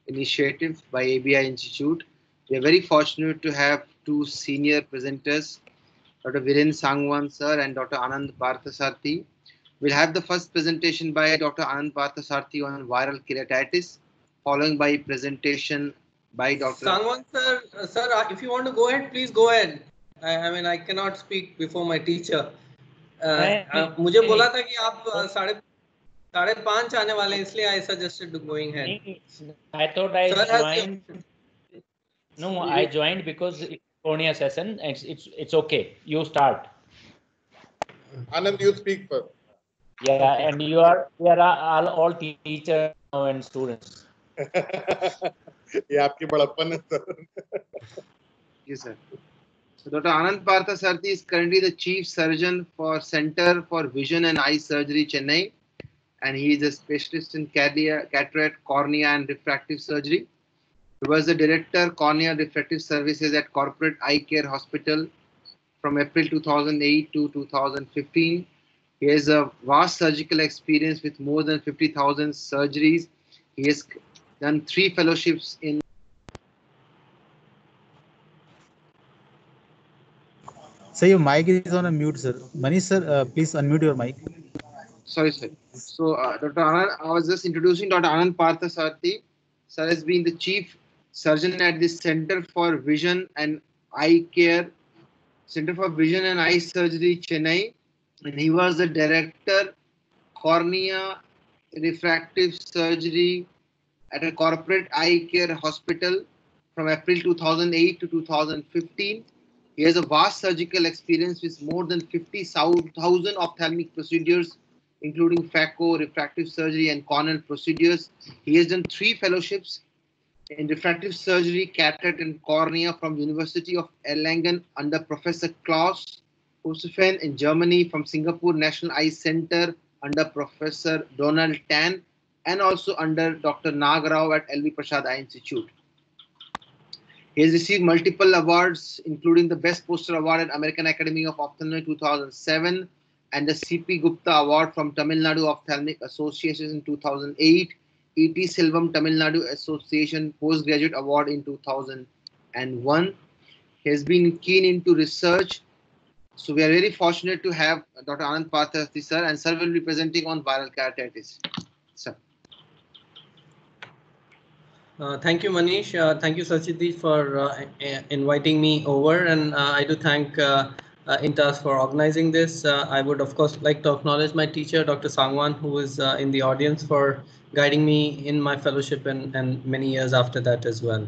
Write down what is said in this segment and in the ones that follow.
initiative by ABI Institute. We are very fortunate to have two senior presenters, Dr. Viren Sangwan sir and Dr. Anand Parthasarthi. We'll have the first presentation by Dr. Anand Parthasarthi on viral keratitis, following by presentation by Dr. Sangwan sir, if you want to go ahead, please go ahead. I mean, I cannot speak before my teacher. मुझे बोला था कि आप 5:30 आने वाले, इसलिए I suggested to going ahead. I thought I joined. No, I joined because it's cornea session. It's okay. You start. Anand, you speak first. Yeah, and we are all teachers and students. ये आपकी बड़प्पन है sir. Yes, sir. So Dr. Anand Parthasarthi is currently the Chief Surgeon for Center for Vision and Eye Surgery, Chennai, and he is a specialist in cataract, cornea, and refractive surgery. He was the Director, Cornea Refractive Services at Corporate Eye Care Hospital from April 2008 to 2015. He has a vast surgical experience with more than 50,000 surgeries. He has done 3 fellowships in. Sir, your mic is on a mute, sir. Manish, sir, please unmute your mic. Sorry, sir. So, Dr. Anand, I was just introducing Dr. Anand Parthasarthi. Sir has been the Chief Surgeon at the Center for Vision and Eye Care, Center for Vision and Eye Surgery, Chennai. And he was the Director, Cornea Refractive Surgery at a Corporate Eye Care Hospital from April 2008 to 2015. He has a vast surgical experience with more than 50,000 ophthalmic procedures, including phaco, refractive surgery, and corneal procedures. He has done 3 fellowships in refractive surgery, cataract, and cornea from University of Erlangen under Professor Klaus Hosefen in Germany, from Singapore National Eye Center under Professor Donald Tan, and also under Dr. Nagarao at LV Prasad Eye Institute. He has received multiple awards, including the Best Poster Award at American Academy of Ophthalmology 2007 and the C.P. Gupta Award from Tamil Nadu Ophthalmic Association in 2008, E.T. Silvam Tamil Nadu Association Postgraduate Award in 2001. He has been keen into research. So we are very fortunate to have Dr. Anand Parthasarthi sir, and sir will be presenting on viral keratitis. Sir. Thank you, Manish. Thank you, Sachiti, for inviting me over, and I do thank INTAS for organizing this. I would, of course, like to acknowledge my teacher, Dr. Sangwan, who is in the audience, for guiding me in my fellowship and many years after that as well.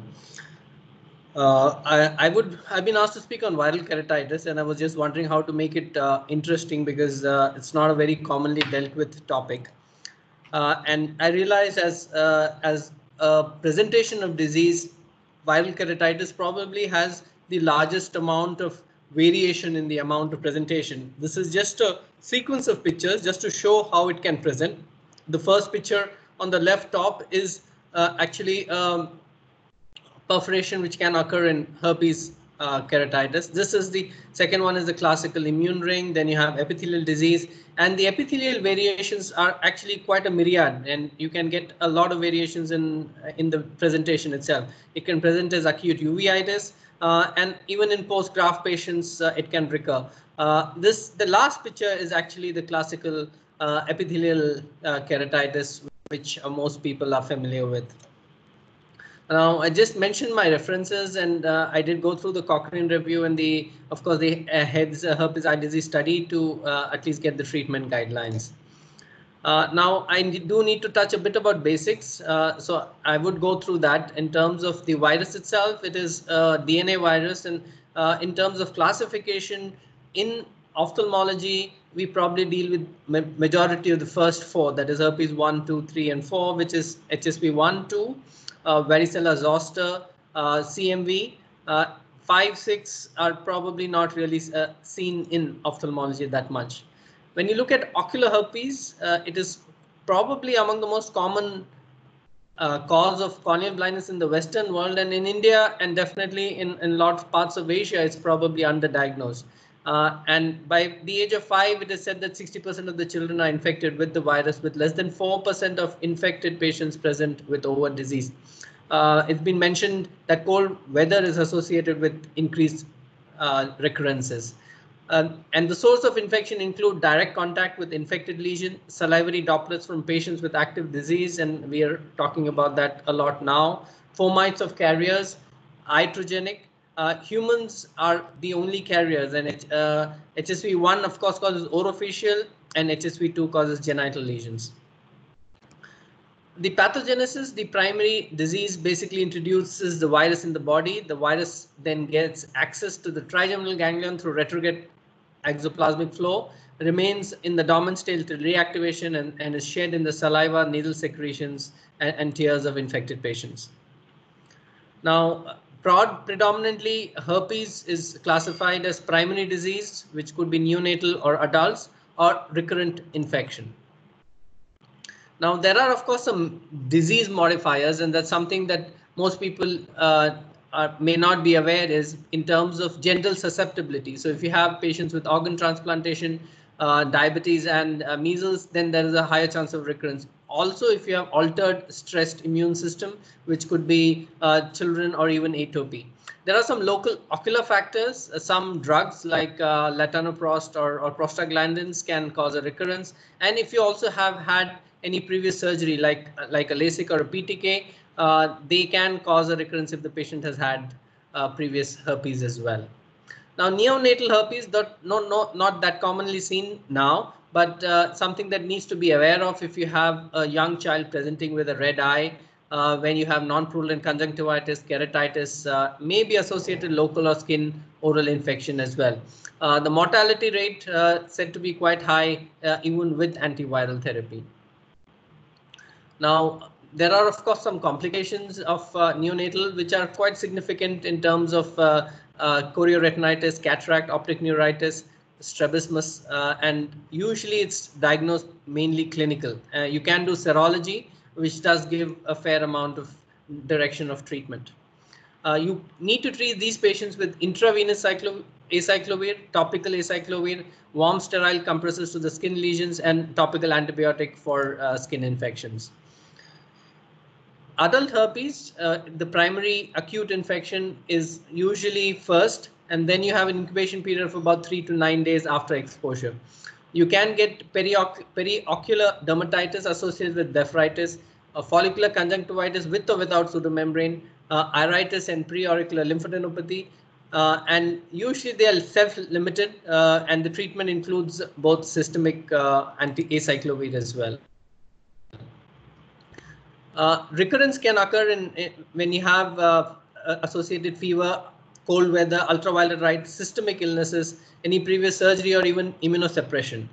I've been asked to speak on viral keratitis, and I was just wondering how to make it interesting, because it's not a very commonly dealt with topic. And I realize as a presentation of disease, viral keratitis probably has the largest amount of variation in the amount of presentation. This is just a sequence of pictures just to show how it can present. The first picture on the left top is actually perforation which can occur in herpes keratitis. This is the second one, is the classical immune ring. Then you have epithelial disease, and the epithelial variations are actually quite a myriad, and you can get a lot of variations in the presentation itself. It can present as acute uveitis, and even in post-graft patients it can recur. The last picture is actually the classical epithelial keratitis, which most people are familiar with. Now, I just mentioned my references, and I did go through the Cochrane review and of course, the HEADS herpes eye disease study to at least get the treatment guidelines. Now, I do need to touch a bit about basics. So I would go through that. In terms of the virus itself, it is a DNA virus, and in terms of classification in ophthalmology, we probably deal with majority of the first 4, that is herpes 1, 2, 3, and 4, which is HSV 1, 2. Varicella zoster, CMV, 5, 6 are probably not really seen in ophthalmology that much. When you look at ocular herpes, it is probably among the most common cause of corneal blindness in the Western world, and in India, and definitely in a lot of parts of Asia, it's probably underdiagnosed. And by the age of 5, it is said that 60% of the children are infected with the virus, with less than 4% of infected patients present with overt disease. It's been mentioned that cold weather is associated with increased recurrences. And the source of infection include direct contact with infected lesion, salivary droplets from patients with active disease, and we are talking about that a lot now. Fomites of carriers, iatrogenic. Humans are the only carriers, and HSV1 of course causes orofacial, and HSV2 causes genital lesions. The pathogenesis, the primary disease basically introduces the virus in the body. The virus then gets access to the trigeminal ganglion through retrograde exoplasmic flow, remains in the dormant state till reactivation, and is shed in the saliva, nasal secretions, and tears of infected patients. Now, predominantly herpes is classified as primary disease, which could be neonatal or adults, or recurrent infection. Now, there are, of course, some disease modifiers, and that's something that most people may not be aware is in terms of genital susceptibility. So if you have patients with organ transplantation, diabetes, and measles, then there is a higher chance of recurrence. Also, if you have altered stressed immune system, which could be children or even atopy. There are some local ocular factors. Some drugs like latanoprost or prostaglandins can cause a recurrence. And if you also have had any previous surgery like a LASIK or a PTK, they can cause a recurrence if the patient has had previous herpes as well. Now, neonatal herpes, not that commonly seen now, but something that needs to be aware of if you have a young child presenting with a red eye, when you have non-purulent conjunctivitis, keratitis, may be associated local or skin oral infection as well. The mortality rate said to be quite high even with antiviral therapy. Now, there are, of course, some complications of neonatal, which are quite significant in terms of chorioretinitis, cataract, optic neuritis, strabismus, and usually it's diagnosed mainly clinical. You can do serology, which does give a fair amount of direction of treatment. You need to treat these patients with intravenous acyclovir, topical acyclovir, warm sterile compresses to the skin lesions, and topical antibiotic for skin infections. Adult herpes, the primary acute infection is usually first, and then you have an incubation period of about 3 to 9 days after exposure. You can get periocular dermatitis associated with blepharitis, follicular conjunctivitis with or without pseudomembrane, iritis and preauricular lymphadenopathy, and usually they are self-limited, and the treatment includes both systemic anti-acyclovir as well. Recurrence can occur when you have associated fever, cold weather, ultraviolet light, systemic illnesses, any previous surgery, or even immunosuppression.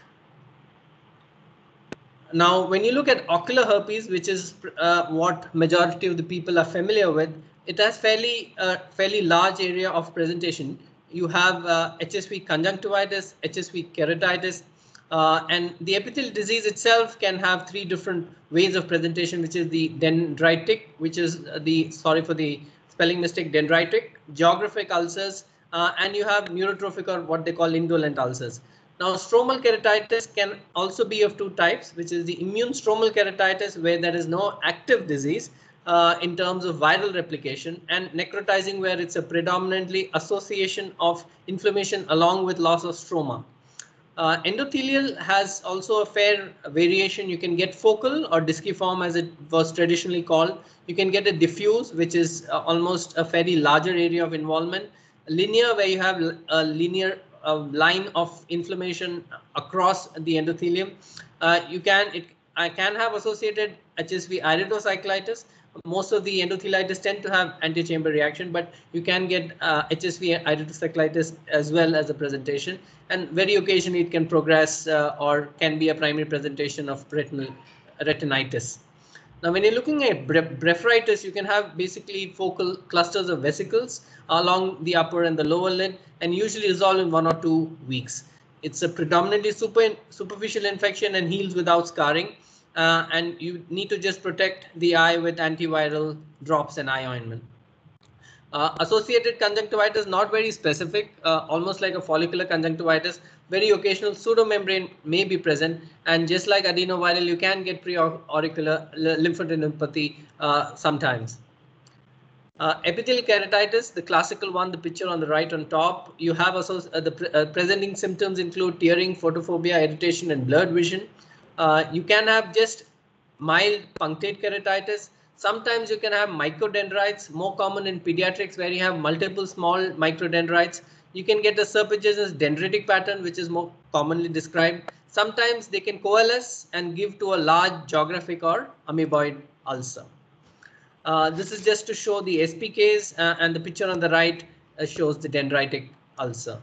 Now, when you look at ocular herpes, which is what majority of the people are familiar with, it has fairly large area of presentation. You have HSV conjunctivitis, HSV keratitis, and the epithelial disease itself can have 3 different ways of presentation, which is the dendritic, which is sorry for the spelling mistake, dendritic, geographic ulcers, and you have neurotrophic or what they call indolent ulcers. Now, stromal keratitis can also be of 2 types, which is the immune stromal keratitis, where there is no active disease in terms of viral replication, and necrotizing, where it's a predominantly association of inflammation along with loss of stroma. Endothelial has also a fair variation. You can get focal or disciform, as it was traditionally called. You can get a diffuse, which is almost a fairly larger area of involvement. Linear, where you have a linear line of inflammation across the endothelium. I can have associated HSV iridocyclitis. Most of the endotheliitis tend to have antechamber reaction, but you can get HSV iridocyclitis as well as a presentation, and very occasionally it can progress or can be a primary presentation of retinitis. Now, when you're looking at blepharitis, you can have basically focal clusters of vesicles along the upper and the lower lid, and usually resolve in 1 or 2 weeks. It's a predominantly superficial infection and heals without scarring. And you need to just protect the eye with antiviral drops and eye ointment. Associated conjunctivitis, not very specific, almost like a follicular conjunctivitis. Very occasional pseudomembrane may be present, and just like adenoviral, you can get preauricular lymphadenopathy sometimes. Epithelial keratitis, the classical one, the picture on the right on top, you have presenting symptoms include tearing, photophobia, irritation, and blurred vision. You can have just mild punctate keratitis. Sometimes you can have microdendrites, more common in pediatrics where you have multiple small microdendrites. You can get a serpiginous dendritic pattern, which is more commonly described. Sometimes they can coalesce and give to a large geographic or amoeboid ulcer. This is just to show the SPKs, and the picture on the right shows the dendritic ulcer.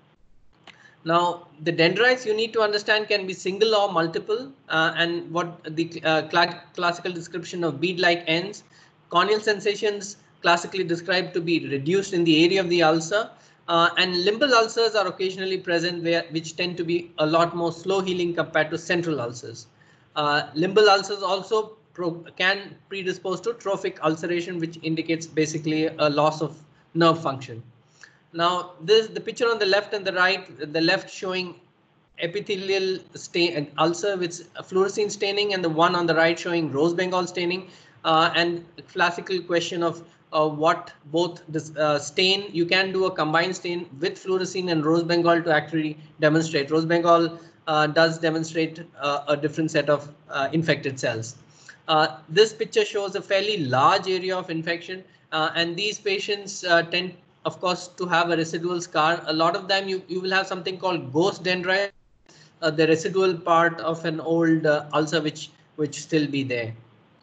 Now, the dendrites you need to understand can be single or multiple, and what the classical description of bead-like ends. Corneal sensations classically described to be reduced in the area of the ulcer, and limbal ulcers are occasionally present which tend to be a lot more slow healing compared to central ulcers. Limbal ulcers also can predispose to trophic ulceration, which indicates basically a loss of nerve function. Now, the picture on the left and the right, the left showing epithelial stain ulcer with fluorescein staining, and the one on the right showing rose Bengal staining, and classical question of what both this stain. You can do a combined stain with fluorescein and rose Bengal to actually demonstrate. Rose Bengal does demonstrate a different set of infected cells. This picture shows a fairly large area of infection, and these patients tend, of course, to have a residual scar. A lot of them you will have something called ghost dendrites, the residual part of an old ulcer which still be there.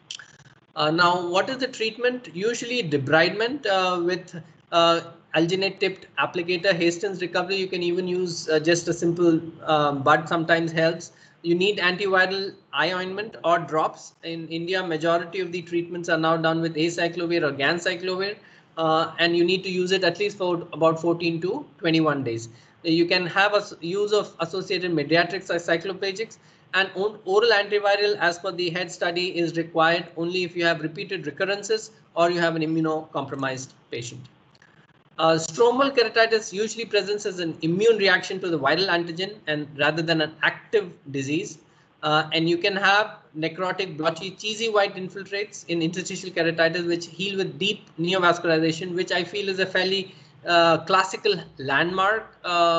Now, what is the treatment? Usually debridement with alginate tipped applicator hastens recovery. You can even use just a simple bud sometimes helps. You need antiviral eye ointment or drops. In India, majority of the treatments are now done with acyclovir or ganciclovir, and you need to use it at least for about 14 to 21 days. You can have a use of associated mediatrics or cycloplegics, and oral antiviral as per the head study is required only if you have repeated recurrences or you have an immunocompromised patient. Stromal keratitis usually presents as an immune reaction to the viral antigen and rather than an active disease. And you can have necrotic, blotchy, cheesy white infiltrates in interstitial keratitis, which heal with deep neovascularization, which I feel is a fairly classical landmark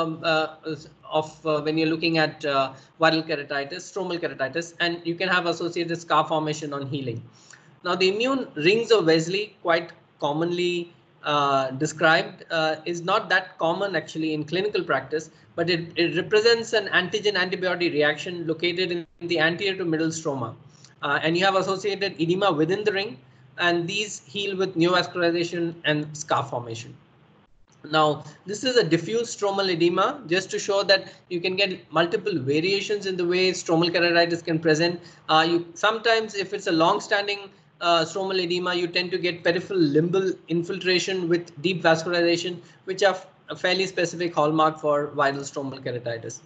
of when you're looking at viral keratitis, stromal keratitis, and you can have associated scar formation on healing. Now, the immune rings of Wesley, quite commonly described, is not that common actually in clinical practice, but it represents an antigen antibody reaction located in the anterior to middle stroma, and you have associated edema within the ring, and these heal with neovascularization and scar formation. Now, this is a diffuse stromal edema, just to show that you can get multiple variations in the way stromal keratitis can present. Sometimes, if it's a long-standing stromal edema, you tend to get peripheral limbal infiltration with deep vascularization, which are a fairly specific hallmark for viral stromal keratitis.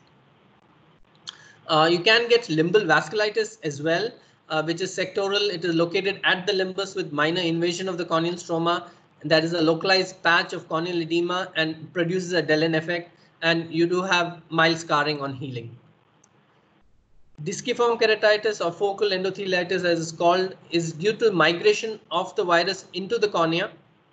You can get limbal vasculitis as well, which is sectoral. It is located at the limbus with minor invasion of the corneal stroma. That is a localized patch of corneal edema and produces a Dellen effect, and you do have mild scarring on healing. Disciform keratitis or focal endotheliitis, as it's called, is due to migration of the virus into the cornea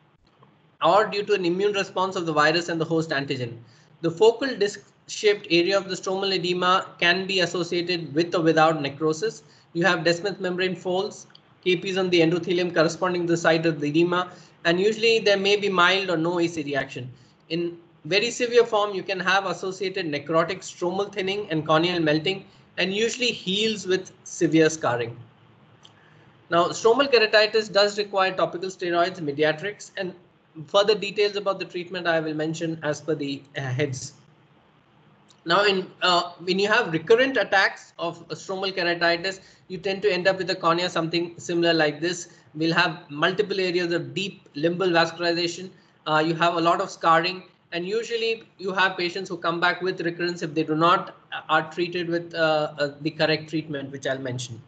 or due to an immune response of the virus and the host antigen. The focal disc-shaped area of the stromal edema can be associated with or without necrosis. You have Descemet membrane folds, KPs on the endothelium corresponding to the site of the edema, and usually there may be mild or no AC reaction. In very severe form, you can have associated necrotic stromal thinning and corneal melting, and usually heals with severe scarring. Now, stromal keratitis does require topical steroids, mediatrics, and further details about the treatment I will mention as per the heads. Now, when you have recurrent attacks of stromal keratitis, you tend to end up with a cornea something similar like this. We'll have multiple areas of deep limbal vascularization. You have a lot of scarring, and usually you have patients who come back with recurrence if they do not are treated with the correct treatment, which I'll mention.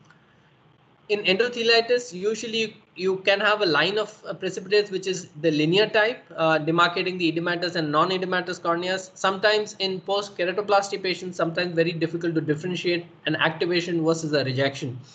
In endotheliitis, usually you can have a line of precipitates, which is the linear type, demarcating the edematous and non-edematous corneas. Sometimes in post-keratoplasty patients, sometimes very difficult to differentiate an activation versus a rejection.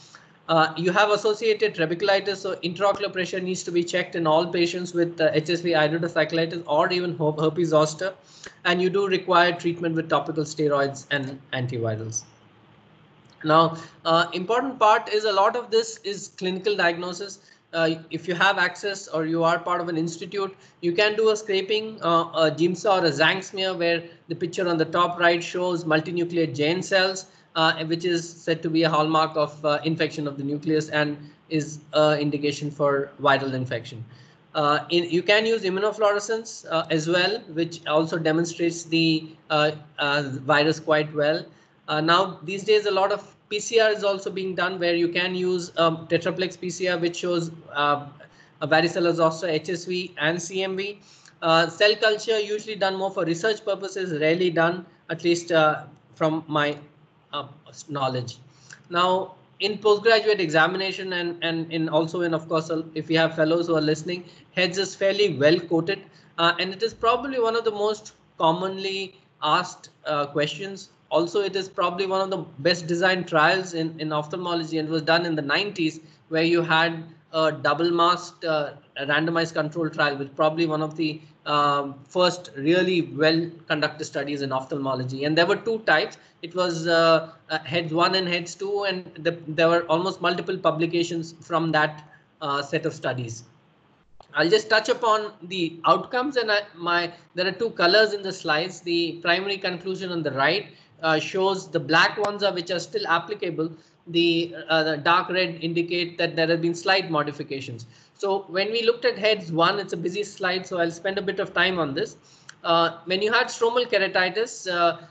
You have associated trabeculitis, so intraocular pressure needs to be checked in all patients with HSV iridocyclitis or even herpes zoster, and you do require treatment with topical steroids and antivirals. Now, important part is a lot of this is clinical diagnosis. If you have access or you are part of an institute, you can do a scraping, a GIMSA or a Zhang smear, where the picture on the top right shows multinucleate Jayne cells, which is said to be a hallmark of infection of the nucleus and is indication for viral infection. You can use immunofluorescence as well, which also demonstrates the virus quite well. Now, these days, a lot of PCR is also being done where you can use tetraplex PCR, which shows a varicella zoster, HSV, and CMV. Cell culture usually done more for research purposes, rarely done, at least from my knowledge. Now, in postgraduate examination and in also in, of course, if you have fellows who are listening, HEADS is fairly well quoted, and it is probably one of the most commonly asked questions. Also, it is probably one of the best designed trials in ophthalmology, and was done in the 90s, where you had a double masked randomized control trial, which probably one of the first really well conducted studies in ophthalmology. And there were two types. It was HEADS 1 and HEADS 2, and there were almost multiple publications from that set of studies. I'll just touch upon the outcomes, and there are two colors in the slides. The primary conclusion on the right shows the black ones which are still applicable. The dark red indicate that there have been slight modifications. So when we looked at HEADS 1, it's a busy slide, so I'll spend a bit of time on this. When you had stromal keratitis,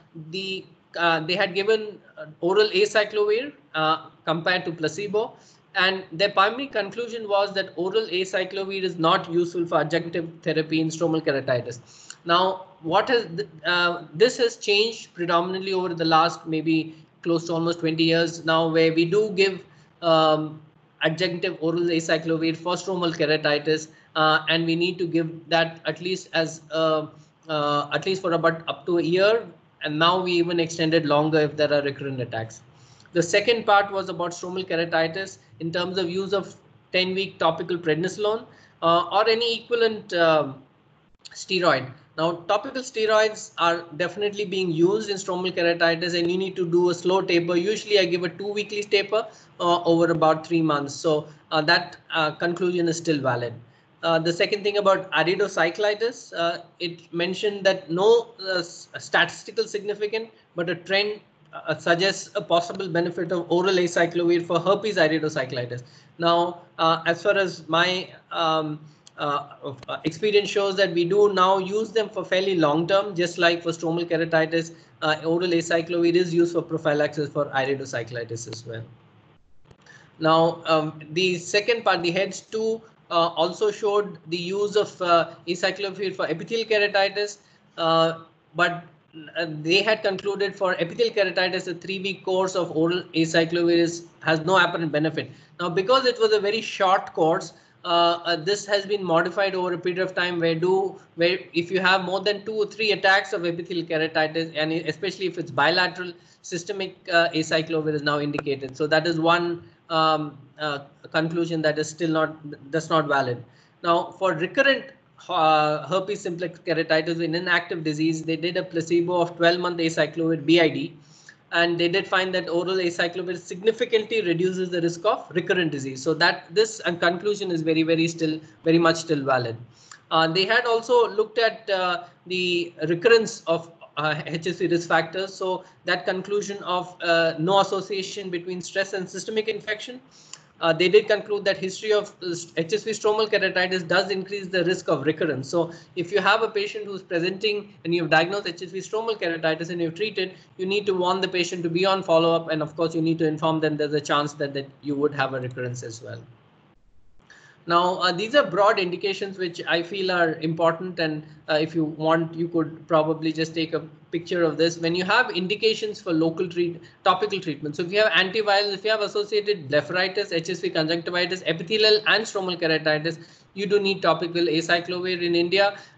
they had given oral acyclovir compared to placebo, and their primary conclusion was that oral acyclovir is not useful for adjunctive therapy in stromal keratitis. Now, what has this has changed predominantly over the last maybe close to almost 20 years now, where we do give adjunctive oral acyclovir for stromal keratitis, and we need to give that at least as at least for about up to a year, and now we even extended longer if there are recurrent attacks. The second part was about stromal keratitis in terms of use of 10-week topical prednisolone or any equivalent steroid. Now, topical steroids are definitely being used in stromal keratitis, and you need to do a slow taper. Usually I give a 2-weekly taper over about 3 months. So that conclusion is still valid. The second thing about iridocyclitis, it mentioned that no statistical significant, but a trend suggests a possible benefit of oral acyclovir for herpes iridocyclitis. Now, as far as my experience shows, that we do now use them for fairly long term, just like for stromal keratitis, oral acyclovir is used for prophylaxis for iridocyclitis as well. Now, the second part, the HEADS 2, also showed the use of acyclovir for epithelial keratitis, but they had concluded for epithelial keratitis a 3-week course of oral acyclovir has no apparent benefit. Now, because it was a very short course, this has been modified over a period of time where if you have more than 2 or 3 attacks of epithelial keratitis, and especially if it's bilateral, systemic acyclovir is now indicated. So that is one conclusion that is still not valid. Now, for recurrent herpes simplex keratitis in inactive disease, they did a placebo of 12-month acyclovir BID, and they did find that oral acyclovir significantly reduces the risk of recurrent disease. So that this conclusion is very much still valid. They had also looked at the recurrence of HSV risk factors. So that conclusion of no association between stress and systemic infection. They did conclude that history of HSV stromal keratitis does increase the risk of recurrence. So if you have a patient who's presenting and you've diagnosed HSV stromal keratitis and you've treated, you need to warn the patient to be on follow-up, and of course you need to inform them there's a chance that you would have a recurrence as well. Now, these are broad indications which I feel are important, and if you want, you could probably just take a picture of this. When you have indications for topical treatment, so if you have antivirals, if you have associated blepharitis, HSV conjunctivitis, epithelial and stromal keratitis, you do need topical acyclovir in India.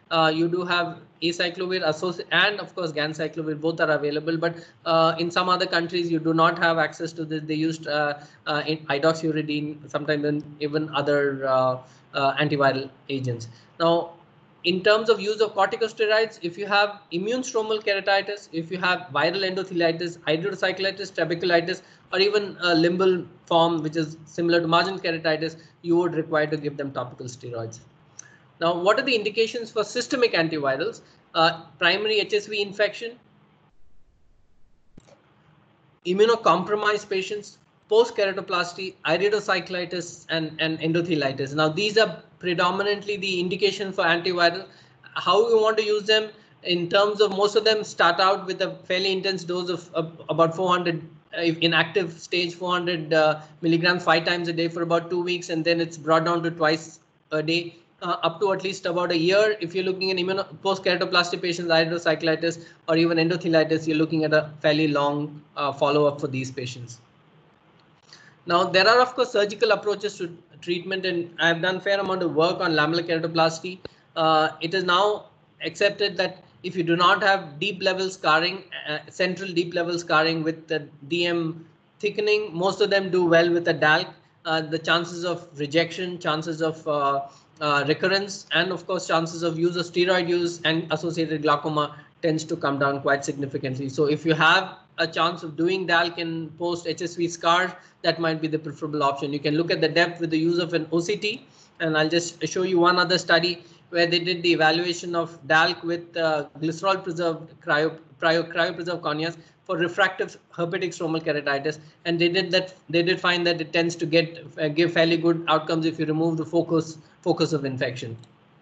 You do have acyclovir and of course ganciclovir, both are available, but in some other countries you do not have access to this. They used in idoxuridine, sometimes even other antiviral agents. Now, in terms of use of corticosteroids, if you have immune stromal keratitis, if you have viral endotheliitis, hidradenitis, trabeculitis, or even a limbal form which is similar to marginal keratitis, you would require to give them topical steroids. Now, what are the indications for systemic antivirals? Primary HSV infection, immunocompromised patients, post-keratoplasty, iridocyclitis, and endotheliitis. Now, these are predominantly the indication for antiviral. How we want to use them, in terms of most of them start out with a fairly intense dose of about 400 in active stage, 400 milligrams 5 times a day for about 2 weeks, and then it's brought down to twice a day. Up to at least about a year. If you're looking at post-keratoplasty patients, iridocyclitis, or even endotheliitis, you're looking at a fairly long follow-up for these patients. Now, there are, of course, surgical approaches to treatment, and I've done a fair amount of work on lamellar keratoplasty. It is now accepted that if you do not have deep level scarring, central deep level scarring with the DM thickening, most of them do well with a DALC. The chances of rejection, chances of recurrence, and of course chances of use of steroid use and associated glaucoma tends to come down quite significantly. So if you have a chance of doing DALC in post HSV scars, that might be the preferable option. You can look at the depth with the use of an OCT, and I'll just show you one other study where they did the evaluation of DALC with glycerol preserved cryopreserved corneas for refractive herpetic stromal keratitis, and they did find that it tends to give fairly good outcomes if you remove the focus of infection.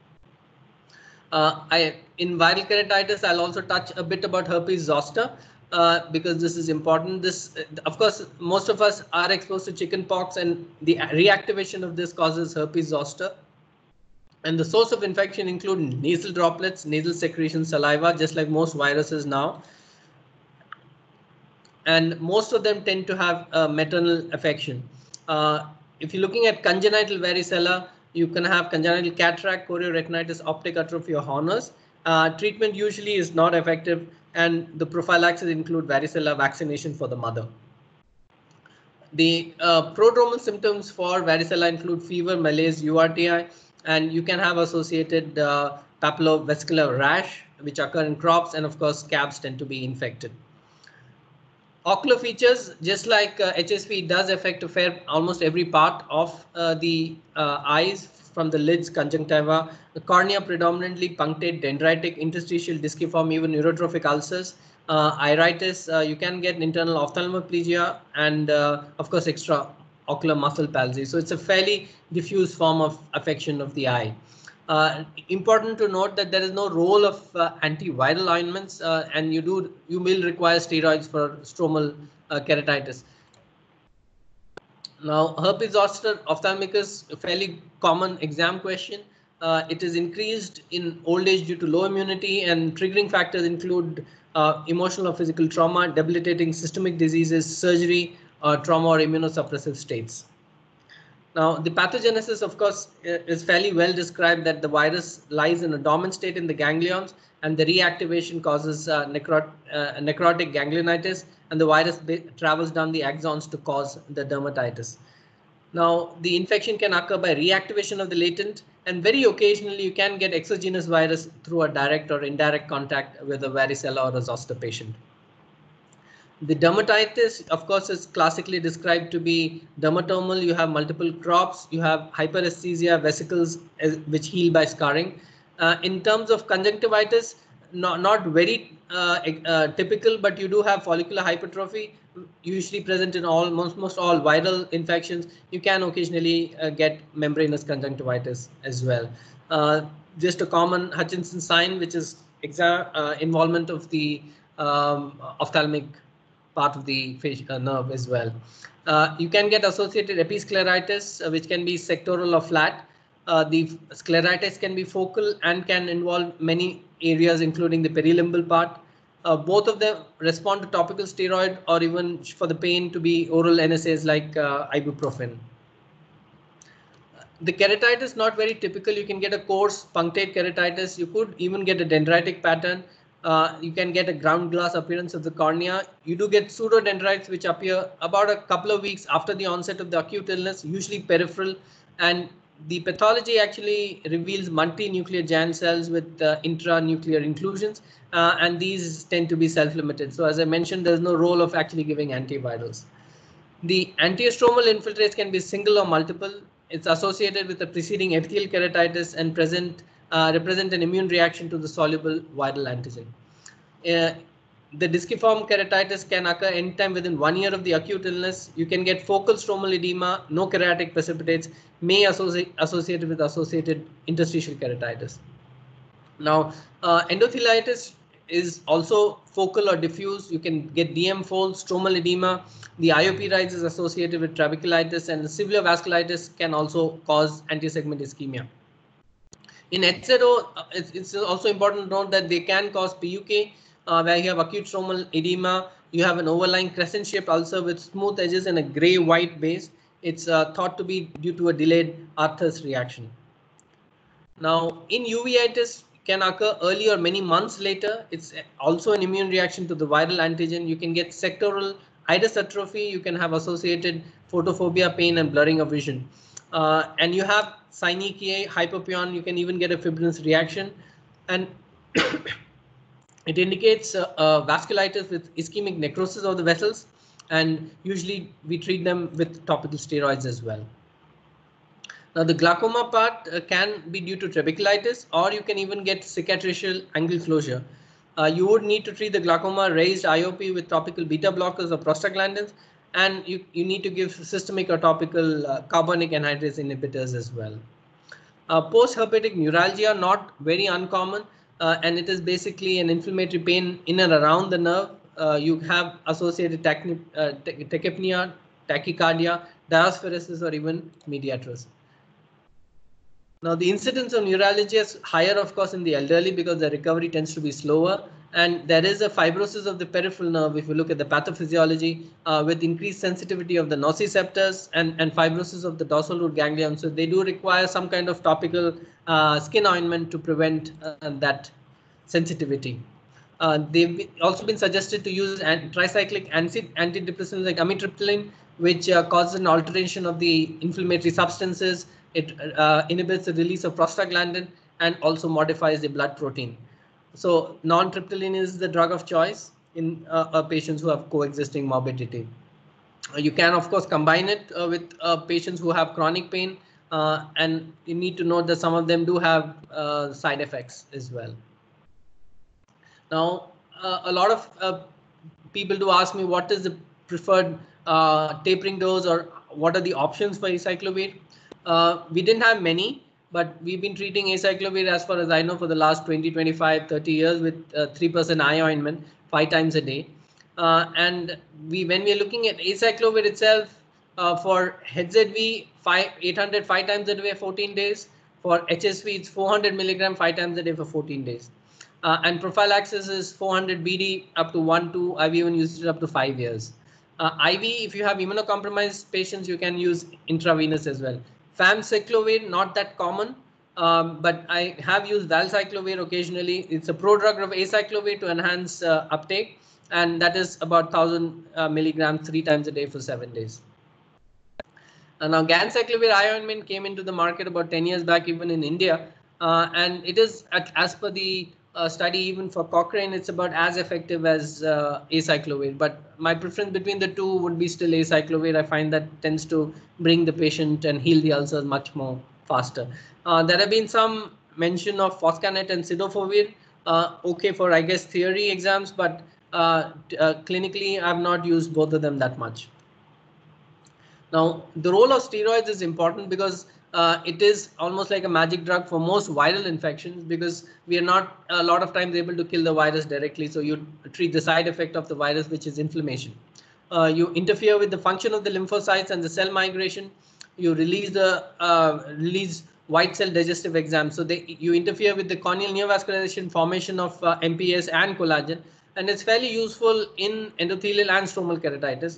In viral keratitis, I'll also touch a bit about herpes zoster because this is important. This, of course, most of us are exposed to chickenpox, and the reactivation of this causes herpes zoster. And the source of infection include nasal droplets, nasal secretion, saliva, just like most viruses now. And most of them tend to have maternal affection. If you're looking at congenital varicella, you can have congenital cataract, chorioretinitis, optic atrophy, or Horner's. Treatment usually is not effective, and the prophylaxis include varicella vaccination for the mother. The prodromal symptoms for varicella include fever, malaise, URTI, and you can have associated papillovesicular rash, which occur in crops, and of course, scabs tend to be infected. Ocular features, just like HSV, does affect almost every part of the eyes, from the lids, conjunctiva, the cornea predominantly punctate, dendritic, interstitial, disciform, even neurotrophic ulcers, iritis. You can get internal ophthalmoplegia, and of course extraocular muscle palsy. So it's a fairly diffuse form of affection of the eye. Important to note that there is no role of antiviral ointments, and you will require steroids for stromal keratitis. Now, herpes zoster ophthalmicus, a fairly common exam question. It is increased in old age due to low immunity, and triggering factors include emotional or physical trauma, debilitating systemic diseases, surgery, trauma, or immunosuppressive states. Now, the pathogenesis, of course, is fairly well described, that the virus lies in a dormant state in the ganglions, and the reactivation causes necrotic ganglionitis, and the virus travels down the axons to cause the dermatitis. Now, the infection can occur by reactivation of the latent, and very occasionally you can get exogenous virus through a direct or indirect contact with a varicella or a zoster patient. The dermatitis, of course, is classically described to be dermatomal. You have multiple crops, you have hyperesthesia, vesicles which heal by scarring. In terms of conjunctivitis, not very typical, but you do have follicular hypertrophy, usually present in almost all viral infections. You can occasionally get membranous conjunctivitis as well. Just a common Hutchinson sign, which is involvement of the ophthalmic part of the nerve as well. You can get associated episcleritis, which can be sectoral or flat. The scleritis can be focal and can involve many areas, including the perilimbal part. Both of them respond to topical steroid, or even for the pain to be oral NSAIDs like ibuprofen. The keratitis not very typical. You can get a coarse punctate keratitis. You could even get a dendritic pattern. You can get a ground glass appearance of the cornea. You do get pseudodendrites, which appear about a couple of weeks after the onset of the acute illness, usually peripheral. And the pathology actually reveals multinuclear giant cells with intranuclear inclusions, and these tend to be self-limited. So as I mentioned, there's no role of actually giving antivirals. The antiostromal infiltrates can be single or multiple. It's associated with the preceding epithelial keratitis and represent an immune reaction to the soluble viral antigen. The disciform keratitis can occur anytime within 1 year of the acute illness. You can get focal stromal edema, no keratic precipitates, may associated with associated interstitial keratitis. Now, endotheliitis is also focal or diffuse. You can get DM fold, stromal edema. The IOP rise is associated with trabeculitis, and the severe vasculitis can also cause anti-segment ischemia. In HZO, it's also important to note that they can cause PUK, where you have acute stromal edema. You have an overlying crescent-shaped ulcer with smooth edges and a gray-white base. It's thought to be due to a delayed Arthur's reaction. Now, in uveitis can occur early or many months later. It's also an immune reaction to the viral antigen. You can get sectoral iris atrophy. You can have associated photophobia, pain, and blurring of vision. And you have synechiae, hypopyon. You can even get a fibrinous reaction, and it indicates vasculitis with ischemic necrosis of the vessels. And usually we treat them with topical steroids as well. Now, the glaucoma part can be due to trabeculitis, or you can even get cicatricial angle closure. You would need to treat the glaucoma raised IOP with topical beta blockers or prostaglandins, and you need to give systemic or topical carbonic anhydrase inhibitors as well. Post-herpetic neuralgia, not very uncommon, and it is basically an inflammatory pain in and around the nerve. You have associated tachypnea, tachycardia, diasphoresis, or even mediatrus. Now, the incidence of neuralgia is higher, of course, in the elderly because the recovery tends to be slower. And there is a fibrosis of the peripheral nerve if you look at the pathophysiology with increased sensitivity of the nociceptors and fibrosis of the dorsal root ganglion. So they do require some kind of topical skin ointment to prevent that sensitivity. They've also been suggested to use tricyclic antidepressants like amitriptyline, which causes an alteration of the inflammatory substances. It inhibits the release of prostaglandin and also modifies the blood protein. So non-triptyline is the drug of choice in patients who have coexisting morbidity. You can, of course, combine it with patients who have chronic pain, and you need to note that some of them do have side effects as well. Now, a lot of people do ask me what is the preferred tapering dose or what are the options for acyclovir. We didn't have many, but we've been treating acyclovir as far as I know for the last 20, 25, 30 years with 3% eye ointment 5 times a day. And when we are looking at acyclovir itself for HZV, 800 5 times a day for 14 days. For HSV, it's 400 milligram 5 times a day for 14 days. And prophylaxis is 400 BD up to 1, 2. I've even used it up to 5 years. IV, if you have immunocompromised patients, you can use intravenous as well. Famciclovir, not that common, but I have used valcyclovir occasionally. It's a prodrug of acyclovir to enhance uptake, and that is about 1000 milligrams 3 times a day for 7 days. Now, ganciclovir eye ointment came into the market about 10 years back, even in India, and it is, as per the study, even for Cochrane, it's about as effective as acyclovir. But my preference between the two would be still acyclovir. I find that tends to bring the patient and heal the ulcers much more faster. There have been some mention of foscarnet and cidofovir. Okay for, I guess, theory exams, but clinically, I've not used both of them that much. Now, the role of steroids is important because it is almost like a magic drug for most viral infections, because we are not a lot of times able to kill the virus directly. So you treat the side effect of the virus, which is inflammation. You interfere with the function of the lymphocytes and the cell migration. You release the white cell digestive enzymes. So you interfere with the corneal neovascularization, formation of MPS and collagen, and it's fairly useful in endothelial and stromal keratitis.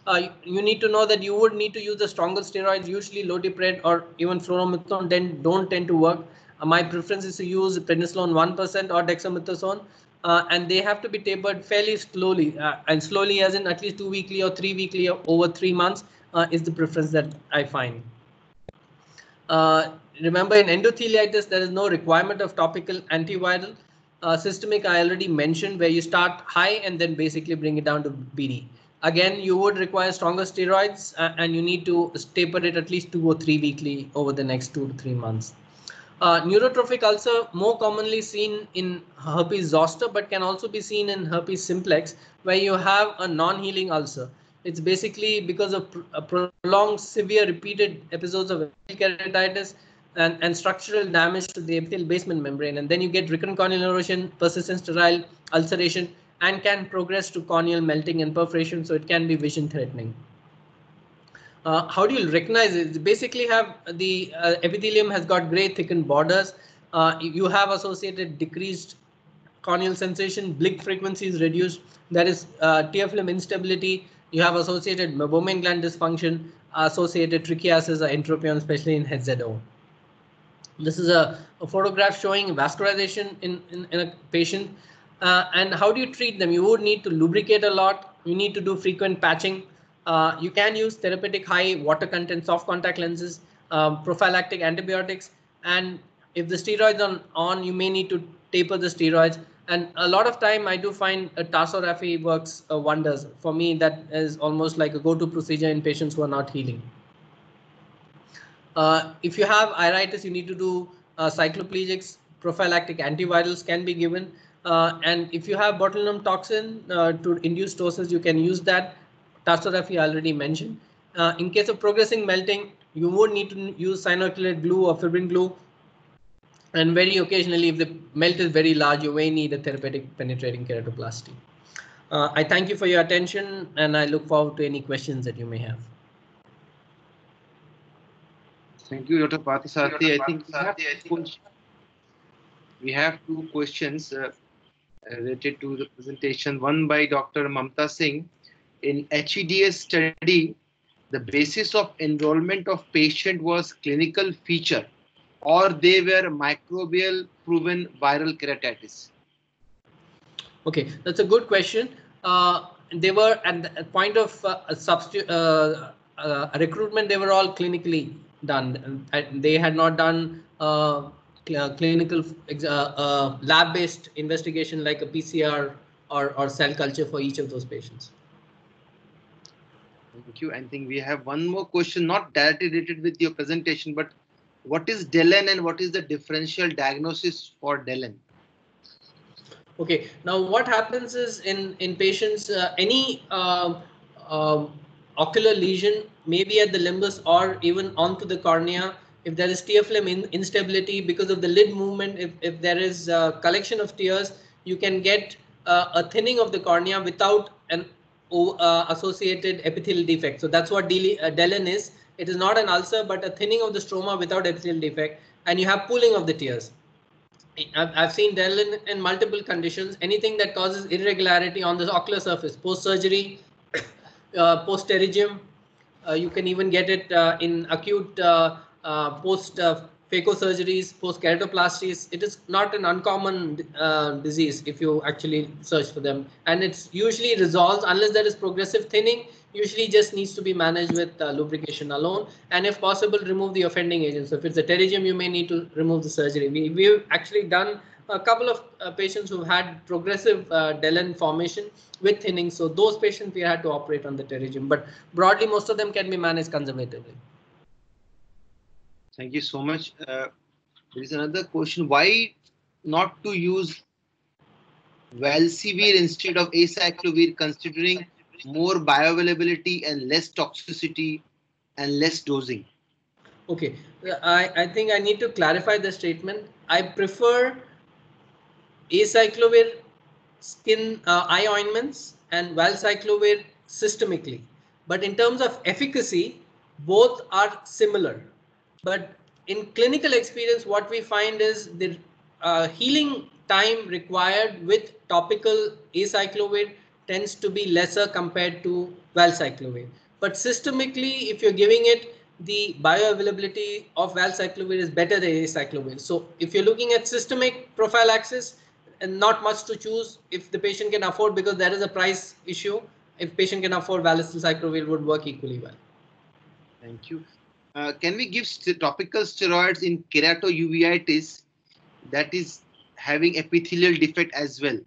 you need to know that you would need to use the stronger steroids. Usually lotipred or even fluoromethason don't tend to work. My preference is to use prednisolone 1% or dexamethasone, and they have to be tapered fairly slowly, and slowly as in at least 2 weekly or 3 weekly or over 3 months is the preference that I find. Remember, in endotheliitis, there is no requirement of topical antiviral. Systemic, I already mentioned, where you start high and then basically bring it down to BD. Again, you would require stronger steroids, and you need to taper it at least 2 or 3 weekly over the next 2 to 3 months. Neurotrophic ulcer, more commonly seen in herpes zoster, but can also be seen in herpes simplex, where you have a non-healing ulcer. It's basically because of prolonged, severe, repeated episodes of keratitis and structural damage to the epithelial basement membrane, and then you get recurrent corneal erosion, persistent sterile ulceration, and can progress to corneal melting and perforation, so it can be vision threatening. How do you recognize it? You basically have the epithelium has got gray thickened borders. You have associated decreased corneal sensation, blink frequency is reduced. There is tear film instability. You have associated meibomian gland dysfunction, associated trichiasis or entropion, especially in HZO. This is a photograph showing vascularization in a patient. And how do you treat them? You would need to lubricate a lot. You need to do frequent patching. You can use therapeutic high water content soft contact lenses, prophylactic antibiotics, and if the steroids are on, you may need to taper the steroids. And a lot of time I do find tarsorrhaphy works wonders. For me, that is almost like a go-to procedure in patients who are not healing. If you have iritis, you need to do cycloplegics, prophylactic antivirals can be given. And if you have botulinum toxin to induce ptosis, you can use that. Tarsorrhaphy I already mentioned. In case of progressing melting, you would need to use cyanoacrylate glue or fibrin glue. And very occasionally, if the melt is very large, you may need a therapeutic penetrating keratoplasty. I thank you for your attention, and I look forward to any questions that you may have. Thank you, Dr. Parthasarathy. I think we have two questions related to the presentation. One by Dr. Mamta Singh. In HEDS study, the basis of enrollment of patient was clinical feature, or they were microbial proven viral keratitis? Okay, that's a good question. They were at the point of recruitment, they were all clinically done. They had not done clinical lab-based investigation like a PCR or cell culture for each of those patients. Thank you. I think we have one more question, not directly related with your presentation, but what is Dellen and what is the differential diagnosis for Dellen? Okay, now what happens is in patients, any ocular lesion may be at the limbus or even onto the cornea. If there is tear film instability because of the lid movement, if there is a collection of tears, you can get a thinning of the cornea without an associated epithelial defect. So that's what Dellen is. It is not an ulcer, but a thinning of the stroma without epithelial defect, and you have pooling of the tears. I've seen Dellen in multiple conditions. Anything that causes irregularity on the ocular surface, post-surgery, post-pterygium. You can even get it in acute post-phaco surgeries, post-keratoplasties. It is not an uncommon disease if you actually search for them. And it's usually resolves unless there is progressive thinning. Usually just needs to be managed with lubrication alone, and if possible, remove the offending agent. So if it's a pterygium, you may need to remove the surgery. We've actually done a couple of patients who've had progressive Dellen formation with thinning. So those patients we had to operate on the pterygium, but broadly, most of them can be managed conservatively. Thank you so much. There is another question. Why not to use Valcivir instead of acyclovir, considering more bioavailability and less toxicity and less dosing? Okay, I think I need to clarify the statement. I prefer acyclovir skin eye ointments and valcyclovir systemically, but in terms of efficacy, both are similar. But in clinical experience, what we find is the healing time required with topical acyclovir tends to be lesser compared to valcyclovir. But systemically, if you're giving it, the bioavailability of valcyclovir is better than acyclovir. So if you're looking at systemic prophylaxis, and not much to choose if the patient can afford, because there is a price issue. If patient can afford, valcyclovir would work equally well. Thank you. Can we give topical steroids in keratouveitis that is having epithelial defect as well?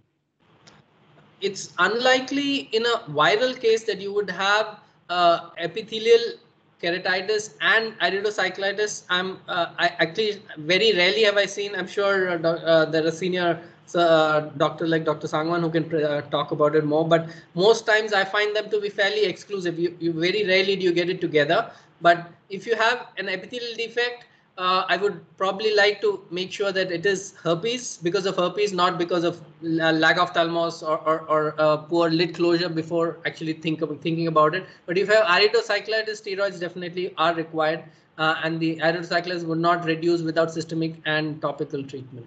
It's unlikely in a viral case that you would have epithelial keratitis and iridocyclitis. I actually very rarely have I seen. I'm sure there are senior doctor like Dr. Sangwan who can talk about it more. But most times I find them to be fairly exclusive. You very rarely do you get it together. But if you have an epithelial defect, I would probably like to make sure that it is herpes, because of herpes, not because of lack of thalamus or poor lid closure before actually thinking about it. But if you have iridocyclitis, steroids definitely are required, and the iridocyclitis would not reduce without systemic and topical treatment.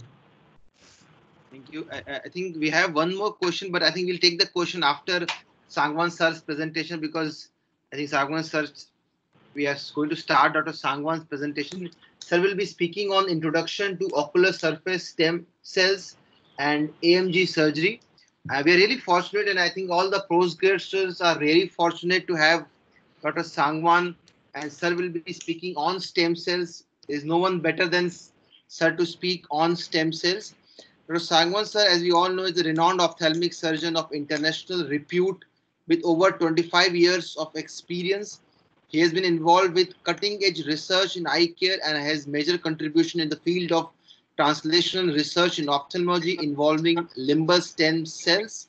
Thank you. I think we have one more question, but I think we'll take the question after Sangwan sir's presentation, because I think Sangwan sir, we are going to start Dr. Sangwan's presentation. Sir will be speaking on introduction to ocular surface stem cells and AMG surgery. We are really fortunate, and I think all the postgraduates are really fortunate to have Dr. Sangwan, and sir will be speaking on stem cells. There is no one better than sir to speak on stem cells. Dr. Sangwan sir, as we all know, is a renowned ophthalmic surgeon of international repute with over 25 years of experience. He has been involved with cutting-edge research in eye care and has major contribution in the field of translational research in ophthalmology involving limbus stem cells.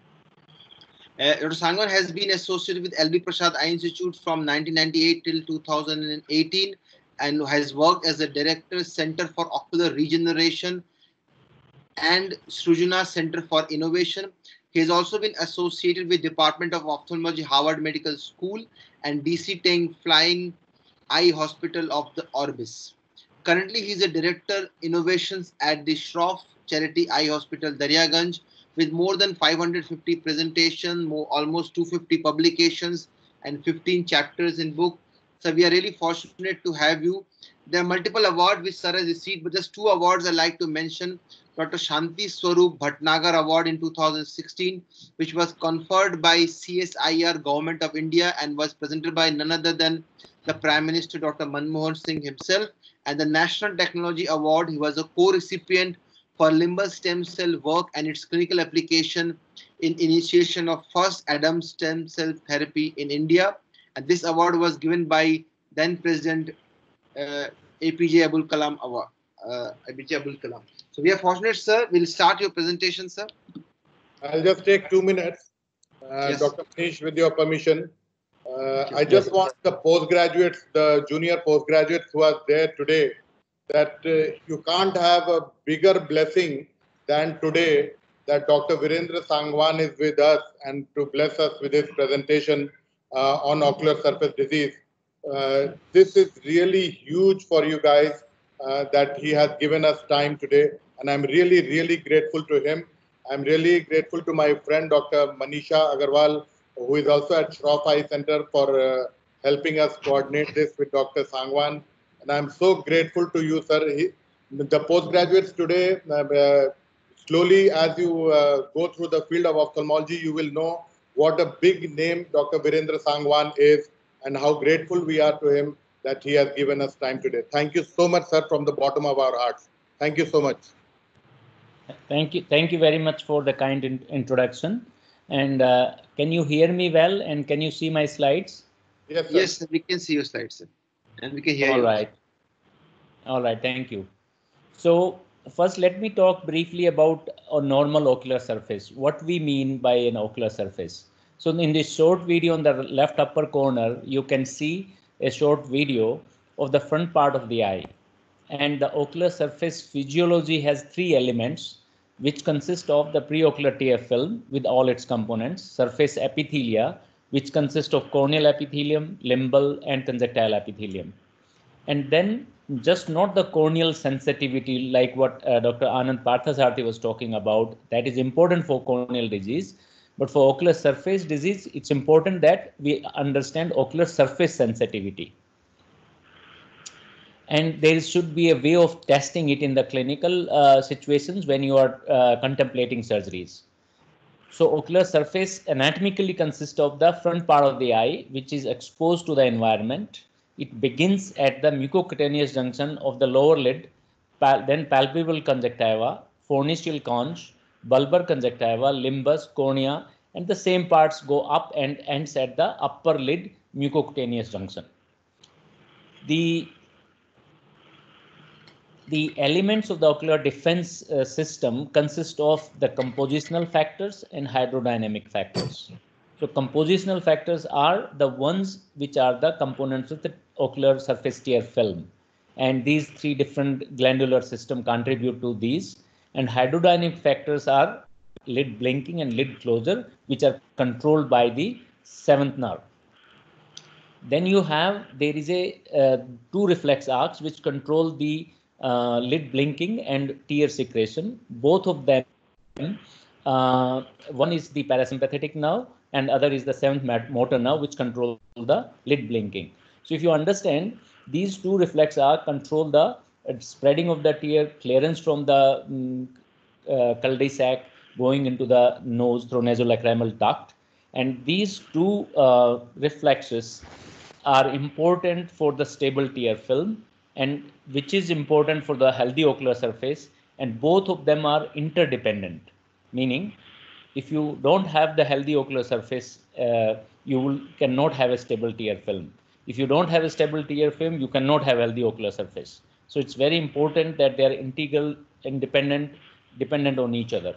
Dr. Sangwan has been associated with LB Prasad Eye Institute from 1998 till 2018 and has worked as a director, Center for Ocular Regeneration and Srujana Center for Innovation. He has also been associated with Department of Ophthalmology, Harvard Medical School, and DC Teng Flying Eye Hospital of the Orbis. Currently, he is a director innovations at the Shroff Charity Eye Hospital, Daryaganj, with more than 550 presentations, almost 250 publications, and 15 chapters in book. So we are really fortunate to have you. There are multiple awards which sir has received, but just two awards I'd like to mention. Dr. Shanti Swarup Bhatnagar Award in 2016, which was conferred by CSIR Government of India and was presented by none other than the Prime Minister Dr. Manmohan Singh himself. And the National Technology Award, he was a co-recipient for limbus stem cell work and its clinical application in initiation of first ADAM stem cell therapy in India. And this award was given by then President APJ Abul Kalam Award. APJ Abul Kalam. So we are fortunate, sir. We'll start your presentation, sir. I'll just take 2 minutes, Yes. Dr. Manish, with your permission. I just want the postgraduates, the junior postgraduates who are there today, that you can't have a bigger blessing than today that Dr. Virendra Sangwan is with us and to bless us with his presentation on ocular surface disease. This is really huge for you guys that he has given us time today, and I'm really, really grateful to him. I'm really grateful to my friend Dr. Manisha Agarwal, who is also at Shroff Eye Center, for helping us coordinate this with Dr. Sangwan. And I'm so grateful to you, sir. The postgraduates today, slowly as you go through the field of ophthalmology, you will know what a big name Dr. Virendra Sangwan is and how grateful we are to him that he has given us time today. Thank you so much, sir, from the bottom of our hearts. Thank you so much. Thank you. Thank you very much for the kind introduction. And can you hear me well? And can you see my slides? Yes, sir. Yes, we can see your slides, sir. And we can hear you. All right. All right. Thank you. So first, let me talk briefly about a normal ocular surface. What we mean by an ocular surface. So in this short video on the left upper corner, you can see a short video of the front part of the eye. And the ocular surface physiology has three elements, which consist of the preocular tear film with all its components, surface epithelia, which consist of corneal epithelium, limbal, and conjunctival epithelium. And then just not the corneal sensitivity like what Dr. Anand Parthasarathy was talking about, that is important for corneal disease, But for ocular surface disease, it's important that we understand ocular surface sensitivity. And there should be a way of testing it in the clinical situations when you are contemplating surgeries. So ocular surface anatomically consists of the front part of the eye, which is exposed to the environment. It begins at the mucocutaneous junction of the lower lid, then palpebral conjunctiva, pharyngeal conch, bulbar conjunctiva, limbus, cornea, and the same parts go up and ends at the upper lid mucocutaneous junction. The elements of the ocular defense system consist of the compositional factors and hydrodynamic factors. So compositional factors are the ones which are the components of the ocular surface tear film. And these three different glandular systems contribute to these. And hydrodynamic factors are lid blinking and lid closure, which are controlled by the seventh nerve. Then there is a two reflex arcs which control the lid blinking and tear secretion. Both of them, one is the parasympathetic nerve and other is the seventh motor nerve, which control the lid blinking. So if you understand, these two reflex arcs control the spreading of the tear, clearance from the cul-de-sac going into the nose through nasolacrimal duct. And these two reflexes are important for the stable tear film, and which is important for the healthy ocular surface, and both of them are interdependent, meaning if you don't have the healthy ocular surface, you cannot have a stable tear film. If you don't have a stable tear film, you cannot have healthy ocular surface. So it's very important that they are integral, independent, dependent on each other.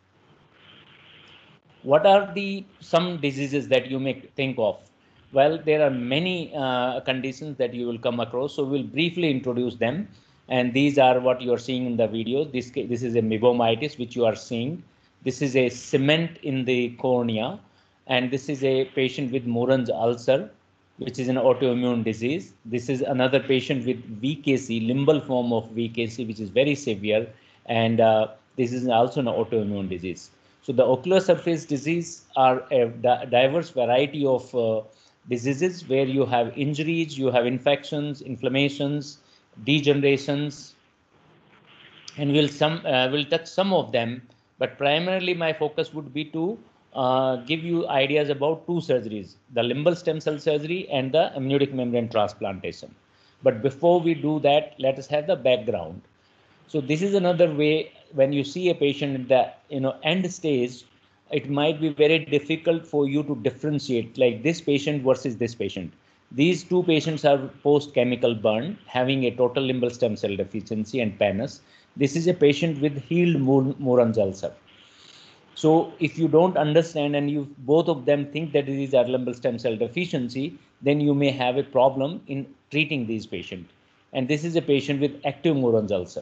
What are some diseases that you may think of? Well, there are many conditions that you will come across, so we'll briefly introduce them. And these are what you are seeing in the video. This is a meibomitis, which you are seeing. This is a cement in the cornea, and this is a patient with Moran's ulcer, which is an autoimmune disease. This is another patient with VKC, limbal form of VKC, which is very severe, and this is also an autoimmune disease. So the ocular surface disease are a diverse variety of diseases where you have injuries, you have infections, inflammations, degenerations, and we'll touch some of them, but primarily my focus would be to give you ideas about two surgeries, the limbal stem cell surgery and the amniotic membrane transplantation. But before we do that, let us have the background. So this is another way. When you see a patient in the end stage, it might be very difficult for you to differentiate like this patient versus this patient. These two patients are post-chemical burn, having a total limbal stem cell deficiency and pannus. This is a patient with healed Moran's ulcer. So if you don't understand and you both of them think that it is a limbal stem cell deficiency, then you may have a problem in treating these patients. And this is a patient with active Moran's ulcer.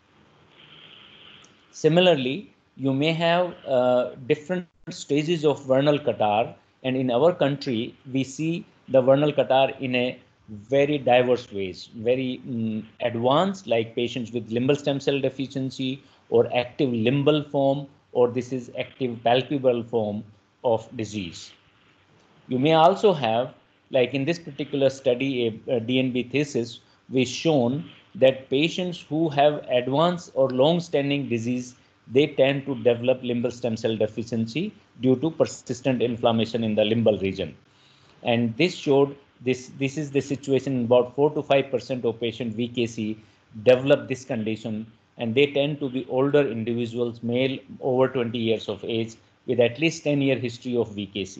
Similarly, you may have different stages of vernal catarrh, and in our country, we see the vernal catarrh in a very diverse ways, very advanced, like patients with limbal stem cell deficiency or active limbal form, or this is active palpebral form of disease. You may also have, like in this particular study, a DNB thesis, we've shown that patients who have advanced or long-standing disease, they tend to develop limbal stem cell deficiency due to persistent inflammation in the limbal region. And this showed this is the situation in about 4 to 5% of patient VKC develop this condition, and they tend to be older individuals, male over 20 years of age, with at least 10-year history of VKC.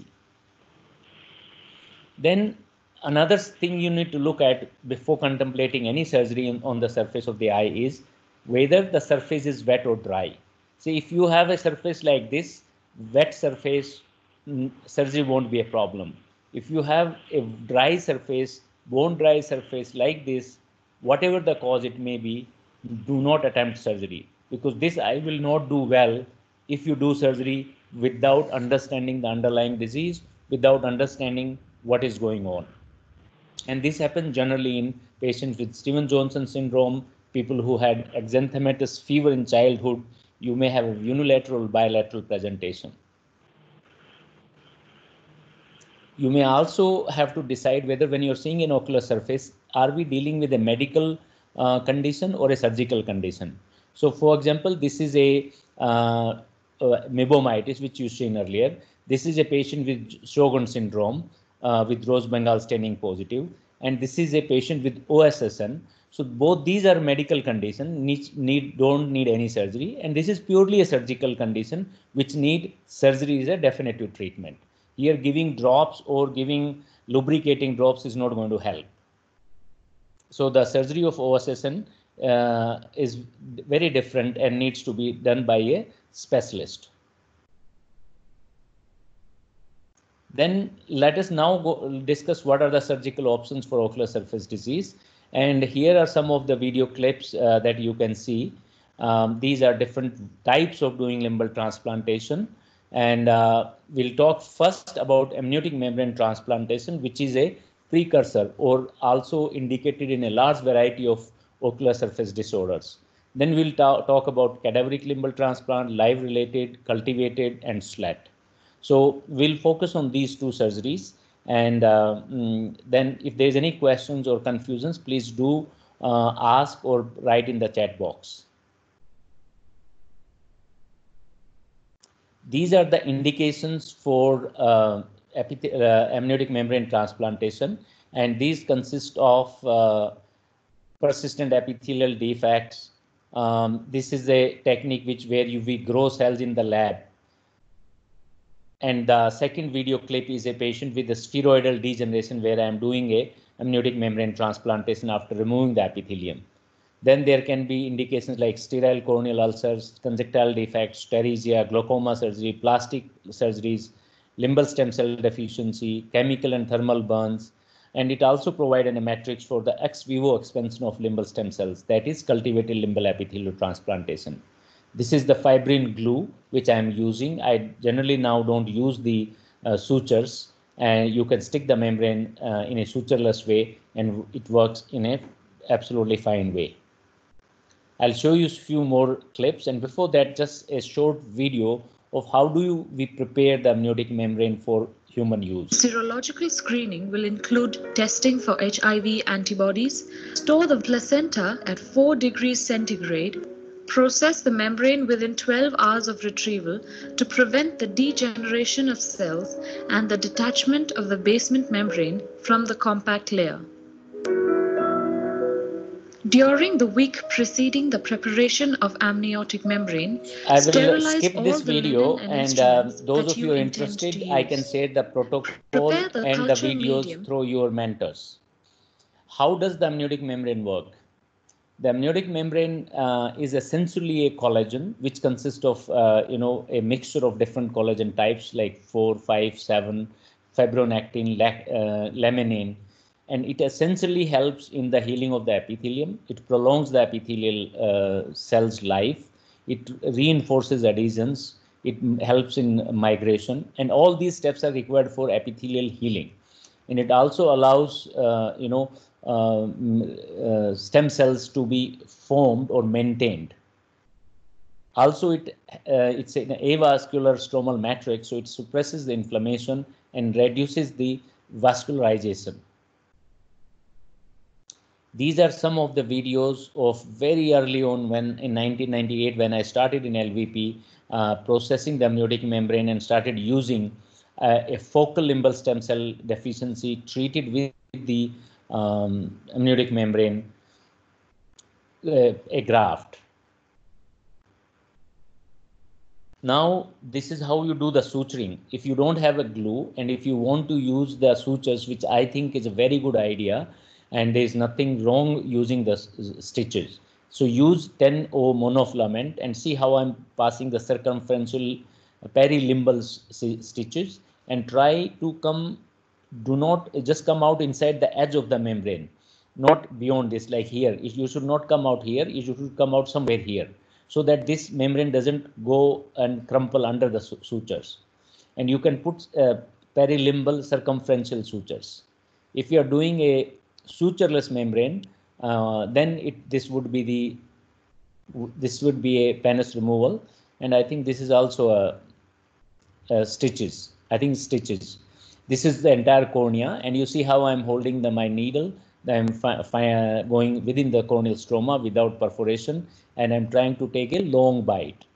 Then another thing you need to look at before contemplating any surgery on the surface of the eye is whether the surface is wet or dry. See, if you have a surface like this, wet surface, surgery won't be a problem. If you have a dry surface, bone dry surface like this, whatever the cause it may be, do not attempt surgery, because this eye will not do well if you do surgery without understanding the underlying disease, without understanding what is going on. And this happens generally in patients with Stevens-Johnson syndrome, people who had exanthematous fever in childhood. You may have a unilateral bilateral presentation. You may also have to decide whether when you're seeing an ocular surface, are we dealing with a medical condition or a surgical condition? So for example, this is a mebomyelitis, which you seen earlier. This is a patient with Sjogren syndrome with Rose Bengal staining positive, and this is a patient with OSSN. So both these are medical conditions, don't need any surgery, and this is purely a surgical condition which need surgery is a definitive treatment. Here giving drops or giving lubricating drops is not going to help. So the surgery of OSSN is very different and needs to be done by a specialist. Then let us now discuss what are the surgical options for ocular surface disease. And here are some of the video clips that you can see. These are different types of doing limbal transplantation. And we'll talk first about amniotic membrane transplantation, which is a precursor or also indicated in a large variety of ocular surface disorders. Then we'll talk about cadaveric limbal transplant, live related, cultivated, and SLAT. So we'll focus on these two surgeries. And then if there's any questions or confusions, please do ask or write in the chat box. These are the indications for amniotic membrane transplantation, and these consist of persistent epithelial defects. This is a technique where we grow cells in the lab. And the second video clip is a patient with a spheroidal degeneration where I am doing a amniotic membrane transplantation after removing the epithelium. Then there can be indications like sterile corneal ulcers, conjunctival defects, pterygia, glaucoma surgery, plastic surgeries, limbal stem cell deficiency, chemical and thermal burns. And it also provided a matrix for the ex vivo expansion of limbal stem cells, that is cultivated limbal epithelial transplantation. This is the fibrin glue which I am using. I generally now don't use the sutures, and you can stick the membrane in a sutureless way, and it works in a absolutely fine way. I'll show you a few more clips, and before that, just a short video of how we prepare the amniotic membrane for human use. Serological screening will include testing for HIV antibodies, store the placenta at 4 degrees centigrade, process the membrane within 12 hours of retrieval to prevent the degeneration of cells and the detachment of the basement membrane from the compact layer. During the week preceding the preparation of amniotic membrane, I will sterilize skip all this the video, linen and instruments those that of you you are intend interested, to I can use. share the protocol Prepare the and the culture videos medium. through your mentors. How does the amniotic membrane work? The amniotic membrane is essentially a collagen which consists of a mixture of different collagen types like 4, 5, 7, fibronectin, laminin, and it essentially helps in the healing of the epithelium. It prolongs the epithelial cell's life. It reinforces adhesions. It helps in migration, and all these steps are required for epithelial healing. And it also allows stem cells to be formed or maintained. Also, it's an avascular stromal matrix, so it suppresses the inflammation and reduces the vascularization. These are some of the videos of very early on in 1998 when I started in LVP processing the amniotic membrane and started using a focal limbal stem cell deficiency treated with the amniotic membrane, a graft. Now, this is how you do the suturing. If you don't have a glue and if you want to use the sutures, which I think is a very good idea, and there's nothing wrong using the stitches. So use 10O monofilament and see how I'm passing the circumferential perilimbal stitches, and try to do not just come out inside the edge of the membrane, not beyond this, like here. If you should not come out here, you should come out somewhere here, so that this membrane doesn't go and crumple under the sutures. And you can put perilimbal circumferential sutures. If you are doing a sutureless membrane, then this would be a pannus removal, and I think this is also a stitches. I think stitches. This is the entire cornea, and you see how I'm holding my needle. I'm going within the corneal stroma without perforation, and I'm trying to take a long bite.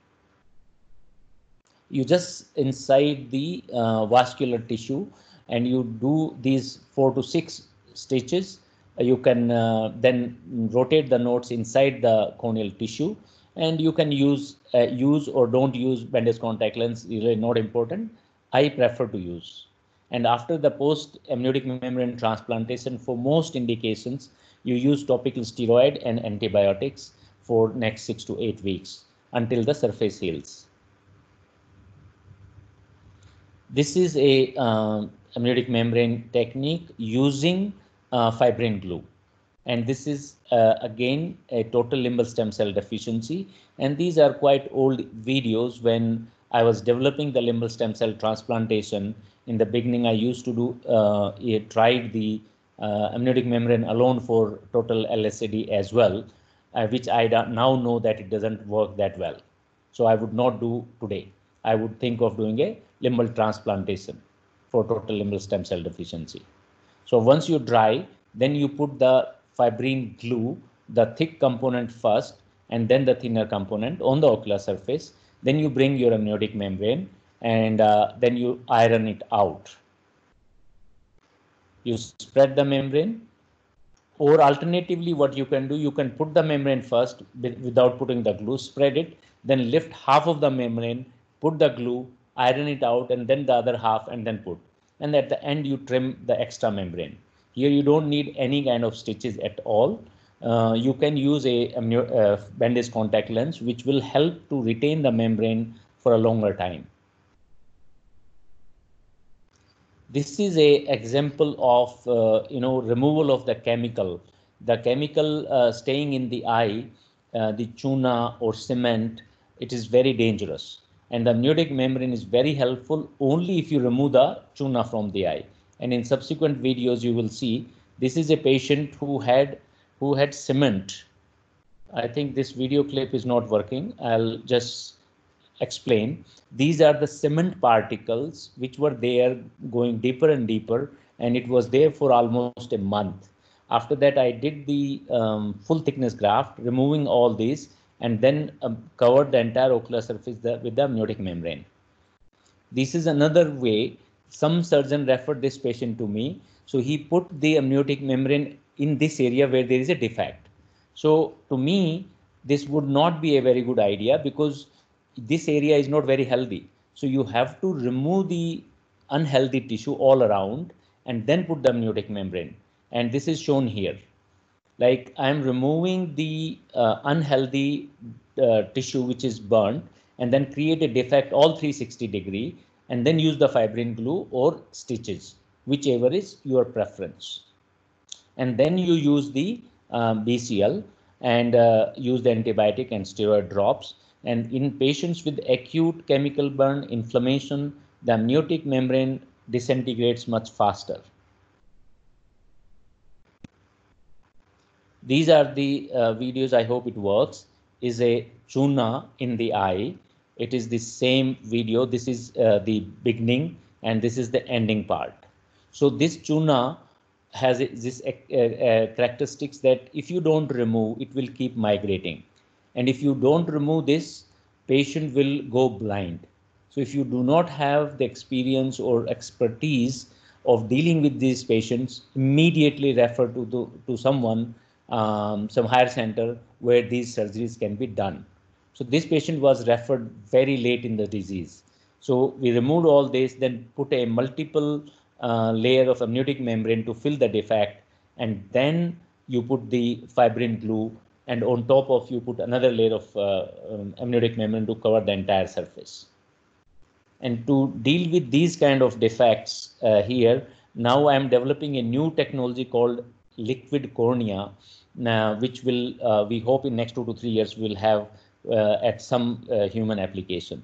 You just inside the vascular tissue, and you do these 4 to 6 stitches. You can then rotate the nodes inside the corneal tissue, and you can use or don't use bandage contact lens, really not important. I prefer to use. And after the post amniotic membrane transplantation, for most indications, you use topical steroid and antibiotics for next 6 to 8 weeks until the surface heals. This is a amniotic membrane technique using fibrin glue. And this is again a total limbal stem cell deficiency. And these are quite old videos when I was developing the limbal stem cell transplantation. In the beginning, I used to do tried the amniotic membrane alone for total LSAD as well, which I now know that it doesn't work that well. So I would not do today. I would think of doing a limbal transplantation for total limbal stem cell deficiency. So once you dry, then you put the fibrin glue, the thick component first, and then the thinner component on the ocular surface. Then you bring your amniotic membrane, and then you iron it out. You spread the membrane, or alternatively what you can do, you can put the membrane first without putting the glue, spread it, then lift half of the membrane, put the glue, iron it out, and then the other half, and then put. And at the end, you trim the extra membrane. Here you don't need any kind of stitches at all. You can use a bandage contact lens, which will help to retain the membrane for a longer time. This is a example of removal of the chemical. The chemical staying in the eye, the chuna or cement, it is very dangerous. And the amniotic membrane is very helpful only if you remove the chuna from the eye. And in subsequent videos, you will see this is a patient who had cement. I think this video clip is not working. I'll just explain. These are the cement particles which were there going deeper and deeper, and it was there for almost a month. After that, I did the full thickness graft, removing all these, and then covered the entire ocular surface with the amniotic membrane. This is another way. Some surgeon referred this patient to me. So he put the amniotic membrane in this area where there is a defect. So to me, this would not be a very good idea because this area is not very healthy. So you have to remove the unhealthy tissue all around and then put the amniotic membrane. And this is shown here. Like I'm removing the unhealthy tissue which is burnt, and then create a defect all 360-degree, and then use the fibrin glue or stitches, whichever is your preference. And then you use the BCL and use the antibiotic and steroid drops. And in patients with acute chemical burn inflammation, the amniotic membrane disintegrates much faster. These are the videos. I hope it works. Is a chuna in the eye. It is the same video. This is the beginning and this is the ending part. So this chuna has this characteristics that if you don't remove, it will keep migrating. And if you don't remove this, patient will go blind. So if you do not have the experience or expertise of dealing with these patients, immediately refer to someone, some higher center where these surgeries can be done. So this patient was referred very late in the disease. So we removed all this, then put a multiple layer of amniotic membrane to fill the defect, and then you put the fibrin glue, and on top of you put another layer of amniotic membrane to cover the entire surface. And to deal with these kind of defects here, now I am developing a new technology called liquid cornea, which will we hope in next 2 to 3 years will have at some human application.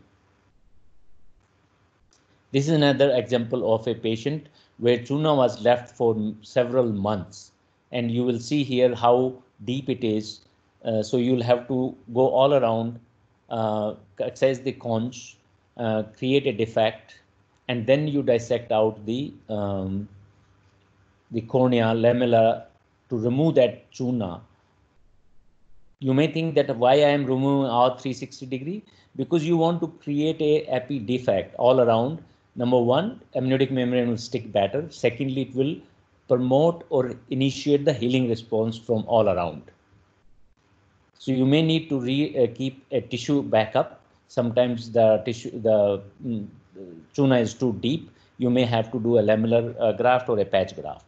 This is another example of a patient where chuna was left for several months, and you will see here how deep it is. So you'll have to go all around, excise the conch, create a defect, and then you dissect out the cornea lamella to remove that chuna. You may think that why I am removing our 360 degree, because you want to create a epi defect all around. Number one, amniotic membrane will stick better. Secondly, it will promote or initiate the healing response from all around. So you may need to keep a tissue backup. Sometimes the chuna is too deep. You may have to do a lamellar graft or a patch graft.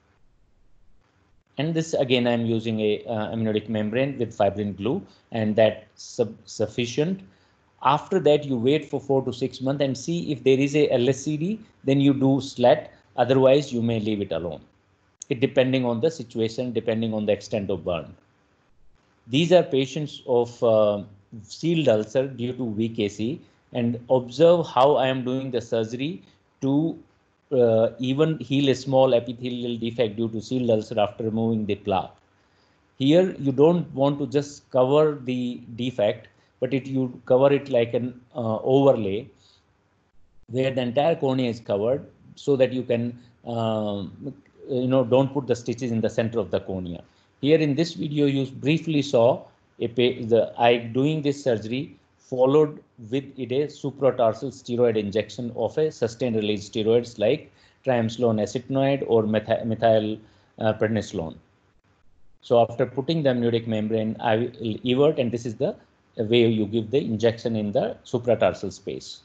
And this again, I'm using a amniotic membrane with fibrin glue, and that's sufficient. After that, you wait for 4 to 6 months and see if there is a LSCD, then you do slat. Otherwise, you may leave it alone. It depending on the situation, depending on the extent of burn. These are patients of sealed ulcer due to VKC, and observe how I am doing the surgery to even heal a small epithelial defect due to sealed ulcer after removing the plaque. Here, you don't want to just cover the defect, but you cover it like an overlay where the entire cornea is covered, so that you can don't put the stitches in the center of the cornea. Here in this video, you briefly saw I doing this surgery followed with it a supratarsal steroid injection of a sustained release steroids like triamcinolone acetonide or methyl prednisolone. So after putting the amniotic membrane, I will evert, and this is the way you give the injection in the supratarsal space.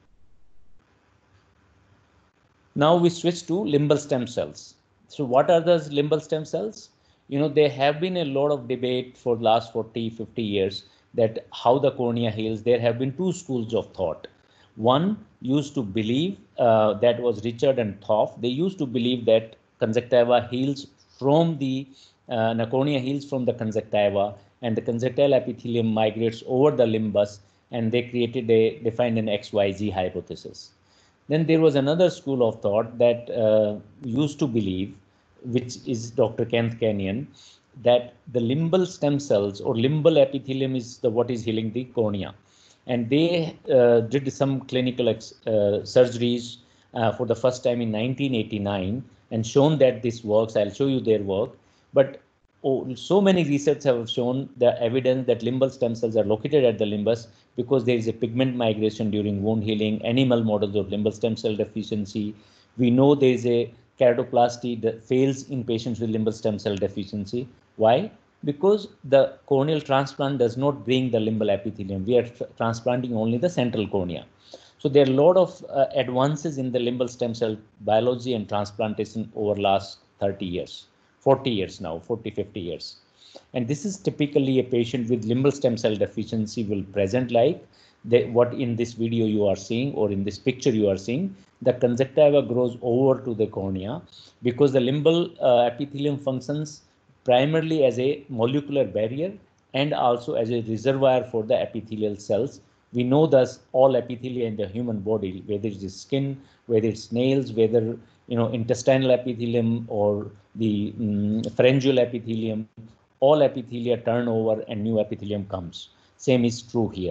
Now we switch to limbal stem cells. So what are those limbal stem cells? There have been a lot of debate for the last 40, 50 years that how the cornea heals. There have been two schools of thought. One used to believe, that was Richard and Thorpe. They used to believe that conjunctiva heals from the cornea heals from the conjunctiva, and the conjunctival epithelium migrates over the limbus, and they defined an XYZ hypothesis. Then there was another school of thought that used to believe, which is Dr. Kenneth Kenyon, that the limbal stem cells or limbal epithelium is what is healing the cornea. And they did some clinical surgeries for the first time in 1989 and shown that this works. I'll show you their work. But so many research have shown the evidence that limbal stem cells are located at the limbus because there is a pigment migration during wound healing, animal models of limbal stem cell deficiency. We know there is a keratoplasty that fails in patients with limbal stem cell deficiency. Why? Because the corneal transplant does not bring the limbal epithelium. We are transplanting only the central cornea. So there are a lot of advances in the limbal stem cell biology and transplantation over last 30 years, 40 years now, 40, 50 years. And this is typically a patient with limbal stem cell deficiency will present like what in this video you are seeing, or in this picture you are seeing. The conjunctiva grows over to the cornea because the limbal epithelium functions primarily as a molecular barrier and also as a reservoir for the epithelial cells. We know thus all epithelia in the human body, whether it is skin, whether it's nails, whether intestinal epithelium or the pharyngeal epithelium, all epithelia turn over and new epithelium comes. Same is true here.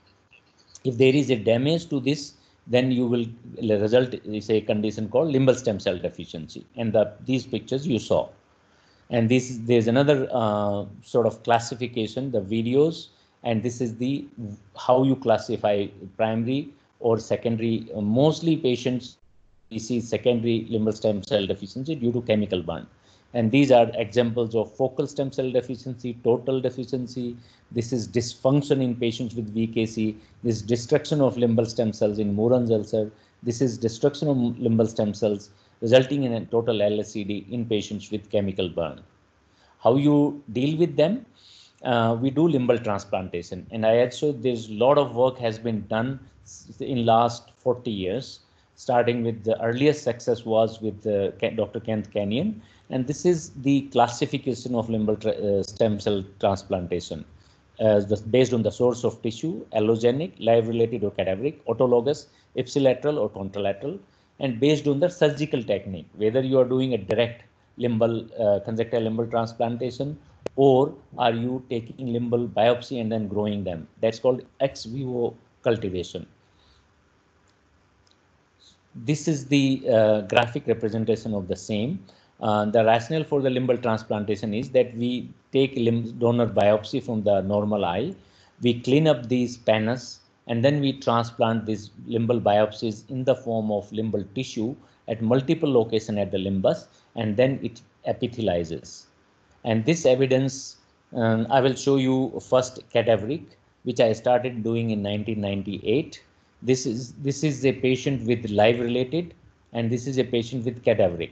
If there is a damage to this, then you will result is a condition called limbal stem cell deficiency. And these pictures you saw. And there's another sort of classification, the videos, and this is how you classify primary or secondary. Mostly patients we see secondary limbal stem cell deficiency due to chemical burn. And these are examples of focal stem cell deficiency, total deficiency. This is dysfunction in patients with VKC. This is destruction of limbal stem cells in Moran's ulcer. This is destruction of limbal stem cells resulting in a total LSCD in patients with chemical burn. How you deal with them? We do limbal transplantation. And I also, there's a lot of work has been done in last 40 years. Starting with the earliest success was with Dr. Kenneth Kenyon. And this is the classification of limbal stem cell transplantation based on the source of tissue, allogenic, live-related or cadaveric, autologous, ipsilateral or contralateral, and based on the surgical technique, whether you are doing a direct limbal conjunctival limbal transplantation or are you taking limbal biopsy and then growing them. That's called ex vivo cultivation. This is the graphic representation of the same. The rationale for the limbal transplantation is that we take donor biopsy from the normal eye, we clean up these pannus, and then we transplant these limbal biopsies in the form of limbal tissue at multiple locations at the limbus, and then it epithelializes. And this evidence, I will show you first cadaveric, which I started doing in 1998. This is a patient with live related, and this is a patient with cadaveric.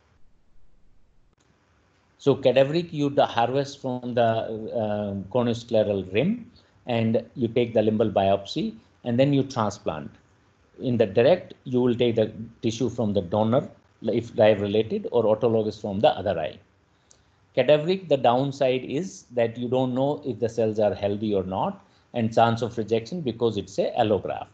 So cadaveric, you harvest from the corneoscleral rim, and you take the limbal biopsy, and then you transplant. In the direct, you will take the tissue from the donor, if live related, or autologous from the other eye. Cadaveric, the downside is that you don't know if the cells are healthy or not, and chance of rejection because it's a allograft.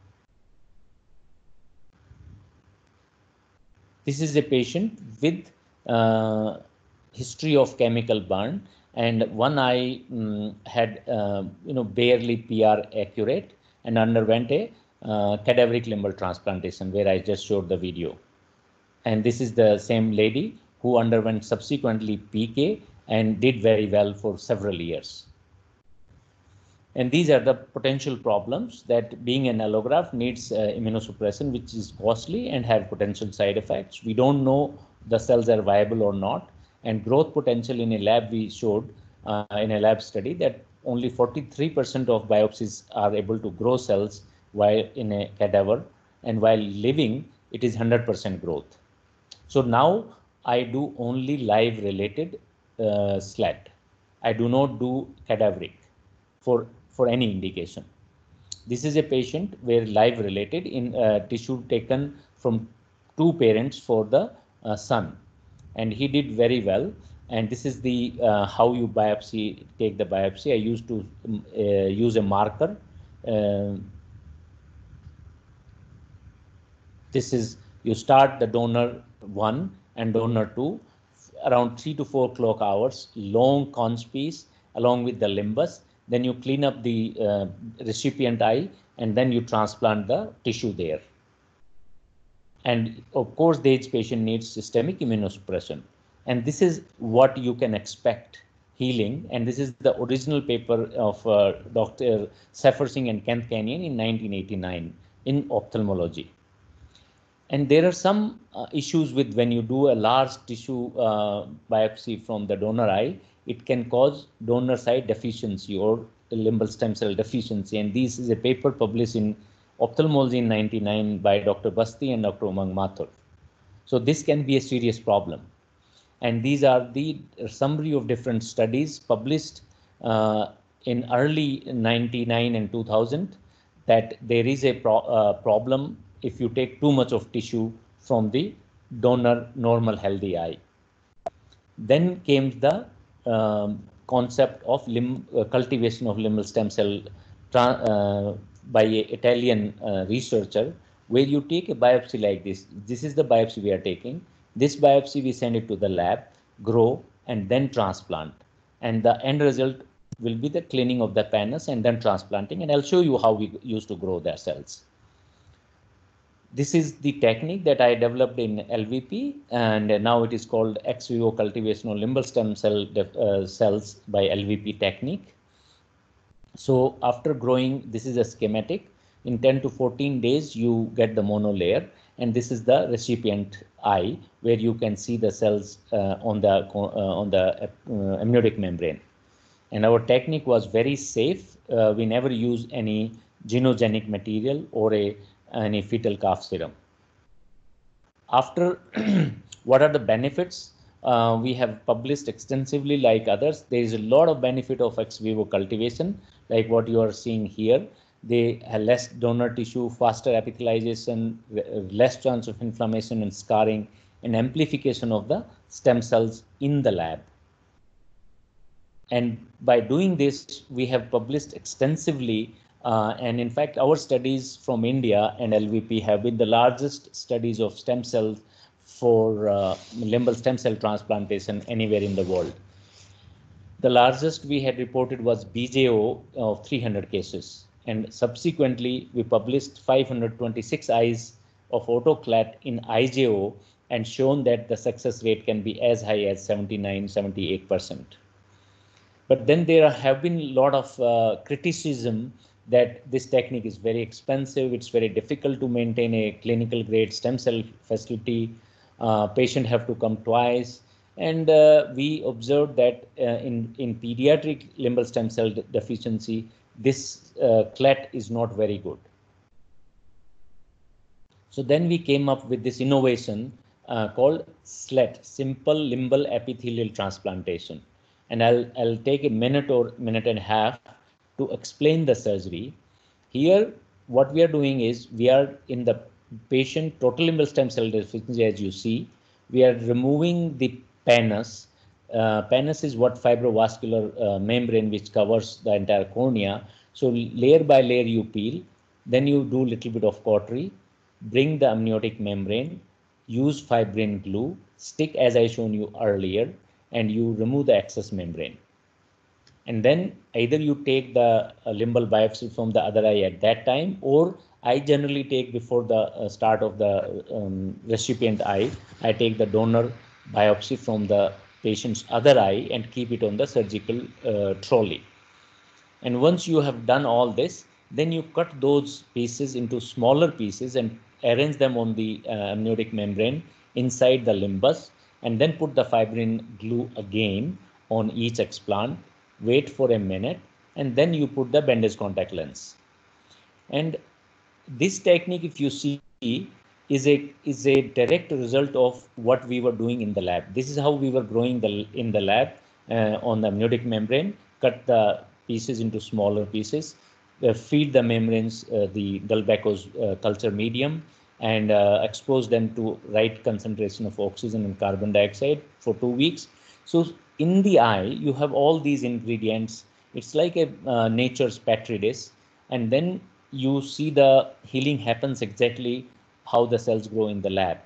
This is a patient with history of chemical burn, and one eye had barely PR accurate and underwent a cadaveric limbal transplantation, where I just showed the video. And this is the same lady who underwent subsequently PK and did very well for several years. And these are the potential problems, that being an allograft needs immunosuppression, which is costly and have potential side effects. We don't know the cells are viable or not. And growth potential in a lab, we showed in a lab study that only 43% of biopsies are able to grow cells while in a cadaver, and while living, it is 100% growth. So now I do only live related SLAT. I do not do cadaveric for any indication. This is a patient where live related in tissue taken from 2 parents for the son, and he did very well. And this is the how you take the biopsy. I used to use a marker. This is, you start the donor 1 and donor 2 around 3 to 4 clock hours, long conch piece along with the limbus. Then you clean up the recipient eye, and then you transplant the tissue there. And of course, the AIDS patient needs systemic immunosuppression. And this is what you can expect healing. And this is the original paper of Dr. Safer Singh and Kent Kenyon in 1989 in ophthalmology. And there are some issues with when you do a large tissue biopsy from the donor eye. It can cause donor side deficiency or limbal stem cell deficiency. And this is a paper published in Ophthalmology in 1999 by Dr. Basti and Dr. Umang Mathur. So this can be a serious problem. And these are the summary of different studies published in early 99 and 2000, that there is a problem if you take too much of tissue from the donor normal healthy eye. Then came the concept of cultivation of limbal stem cell by an Italian researcher, where you take a biopsy like this. This is the biopsy we are taking. This biopsy, we send it to the lab, grow, and then transplant. And the end result will be the cleaning of the pannus and then transplanting. And I'll show you how we used to grow their cells. This is the technique that I developed in LVP, and now it is called ex vivo cultivation of limbal stem cell cells by LVP technique. So after growing, this is a schematic. In 10 to 14 days, you get the monolayer, and this is the recipient eye, where you can see the cells on the amniotic membrane. And our technique was very safe. We never used any genogenic material or any fetal calf serum. After, what are the benefits? We have published extensively like others. There is a lot of benefit of ex vivo cultivation, like what you are seeing here. They have less donor tissue, faster epithelialization, less chance of inflammation and scarring, and amplification of the stem cells in the lab. And by doing this, we have published extensively. And in fact, our studies from India and LVP have been the largest studies of stem cells for limbal stem cell transplantation anywhere in the world. The largest we had reported was BJO of 300 cases. And subsequently, we published 526 eyes of autoclat in IJO and shown that the success rate can be as high as 79-78%. But then there have been a lot of criticism that this technique is very expensive. It's very difficult to maintain a clinical grade stem cell facility. Patient have to come twice. And we observed that in pediatric limbal stem cell deficiency, this CLET is not very good. So then we came up with this innovation called SLET, Simple Limbal Epithelial Transplantation. And I'll take a minute or minute and a half to explain the surgery. Here, what we are doing is we are in the patient total limbal stem cell deficiency, as you see, we are removing the pannus. Pannus is what fibrovascular membrane which covers the entire cornea. So layer by layer you peel, then you do a little bit of cautery, bring the amniotic membrane, use fibrin glue, stick as I shown you earlier, and you remove the excess membrane. And then either you take the limbal biopsy from the other eye at that time, or I generally take before the start of the recipient eye, I take the donor biopsy from the patient's other eye and keep it on the surgical trolley. And once you have done all this, then you cut those pieces into smaller pieces and arrange them on the amniotic membrane inside the limbus, and then put the fibrin glue again on each explant, wait for a minute, and then you put the bandage contact lens. And this technique, if you see, is a direct result of what we were doing in the lab. This is how we were growing in the lab on the amniotic membrane, cut the pieces into smaller pieces, feed the membranes the Delbecko's culture medium, and expose them to right concentration of oxygen and carbon dioxide for 2 weeks. So in the eye, you have all these ingredients. It's like a nature's petri dish, and then you see the healing happens exactly how the cells grow in the lab.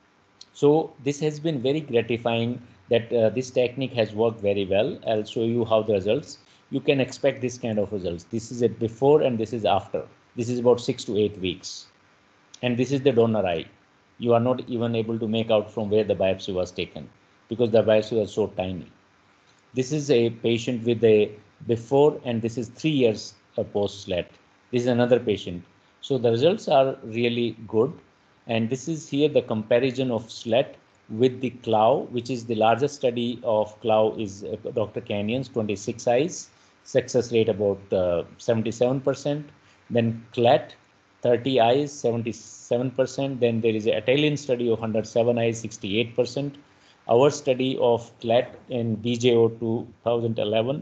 So this has been very gratifying that this technique has worked very well. I'll show you how the results. You can expect this kind of results. This is a before and this is after. This is about 6 to 8 weeks. And this is the donor eye. You are not even able to make out from where the biopsy was taken because the biopsy was so tiny. This is a patient with a before, and this is 3 years post SLET. This is another patient. So the results are really good. And this is here the comparison of SLET with the CLOW, which is the largest study of CLOW is Dr. Canyon's 26 eyes, success rate about 77%. Then CLET, 30 eyes, 77%. Then there is an Italian study of 107 eyes, 68%. Our study of CLET in BJO 2011,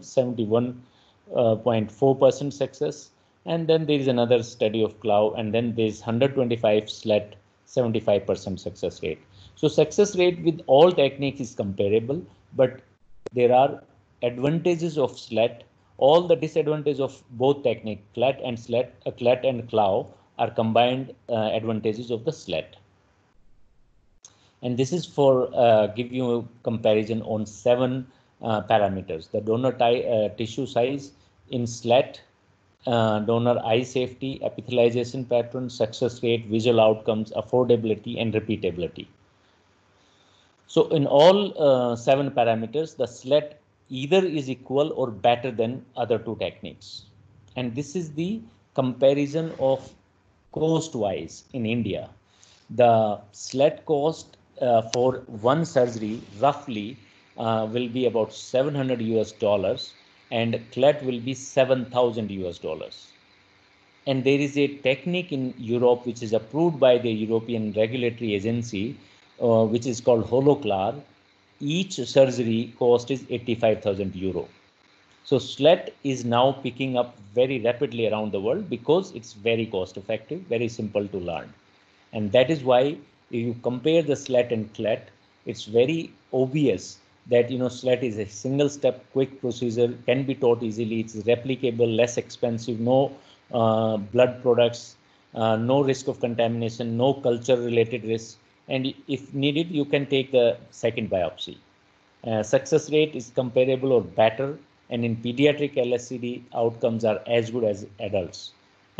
71.4% success. And then there is another study of CLOW, and then there's 125 SLET, 75% success rate. So success rate with all techniques is comparable, but there are advantages of SLET. All the disadvantages of both technique, CLET and SLET, CLET and CLOW, are combined advantages of the SLET. And this is for give you a comparison on 7 parameters: the donor tissue size in SLET, donor eye safety, epithelialization pattern, success rate, visual outcomes, affordability, and repeatability. So in all 7 parameters, the SLET either is equal or better than other 2 techniques. And this is the comparison of cost-wise in India. The SLET cost for one surgery roughly will be about $700 US, and CLET will be $7,000 US. And there is a technique in Europe which is approved by the European Regulatory Agency, which is called Holoclar. Each surgery cost is 85,000 euro. So SLET is now picking up very rapidly around the world because it's very cost effective, very simple to learn. And that is why if you compare the SLET and CLET, it's very obvious that SLET is a single step quick procedure, can be taught easily, it's replicable, less expensive, no blood products, no risk of contamination, no culture related risk, and if needed you can take the second biopsy. Success rate is comparable or better, and in pediatric LSCD outcomes are as good as adults.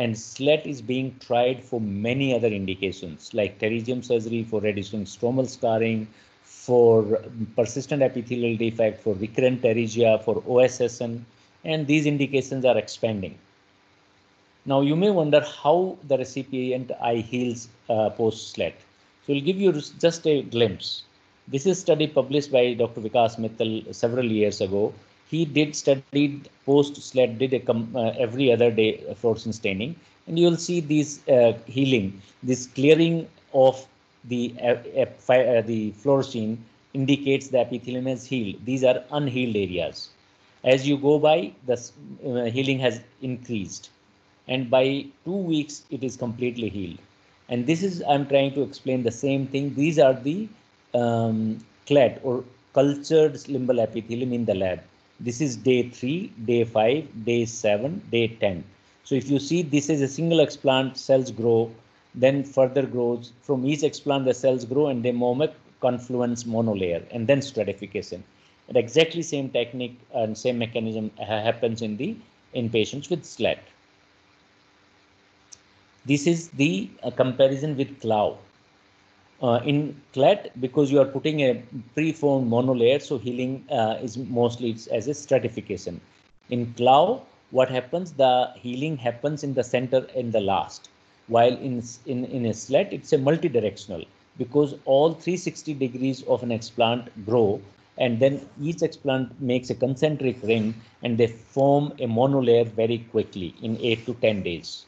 and SLET is being tried for many other indications like pterygium surgery for reducing stromal scarring, for persistent epithelial defect, for recurrent pterygia, for OSSN, and these indications are expanding. Now you may wonder how the recipient eye heals post-SLET. So we'll give you just a glimpse. This is a study published by Dr. Vikas Mittal several years ago. He did studied post-SLET, did every other day fluorescence staining, and you will see these healing, this clearing of the fluorescein indicates the epithelium has healed. These are unhealed areas. As you go by, the healing has increased, and by 2 weeks it is completely healed. And this is, I'm trying to explain the same thing. These are the CLET or cultured limbal epithelium in the lab. This is day 3, day 5, day 7, day 10. So if you see, this is a single explant, cells grow, then further grows. From each explant the cells grow and they form a confluence monolayer and then stratification. And exactly same technique and same mechanism happens in patients with SLET. This is the comparison with CLAW. In CLET, because you are putting a preformed monolayer, so healing is mostly as a stratification. In CLAW, what happens? The healing happens in the center and the last. While in a SLET, it's a multidirectional because all 360 degrees of an explant grow, and then each explant makes a concentric ring and they form a monolayer very quickly in 8 to 10 days.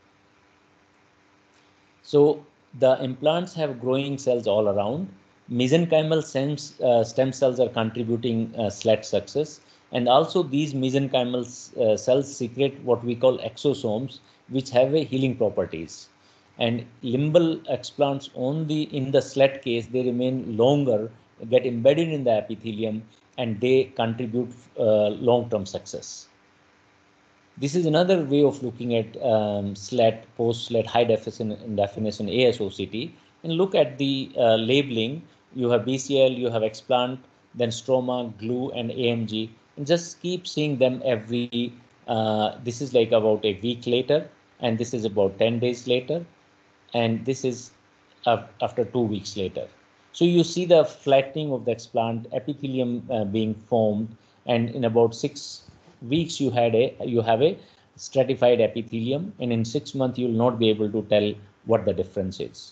So the implants have growing cells all around. Mesenchymal stem cells are contributing SLET success, and also these mesenchymal cells secrete what we call exosomes, which have a healing properties. And limbal explants only in the SLET case, they remain longer, get embedded in the epithelium, and they contribute long-term success. This is another way of looking at SLET, post-SLET, high definition ASOCT, and look at the labeling. You have BCL, you have explant, then stroma, glue, and AMG, and just keep seeing them every, this is like about a week later, and this is about 10 days later, and this is after 2 weeks later. So you see the flattening of the explant, epithelium being formed, and in about 6 weeks you have a stratified epithelium, and in 6 months you will not be able to tell what the difference is.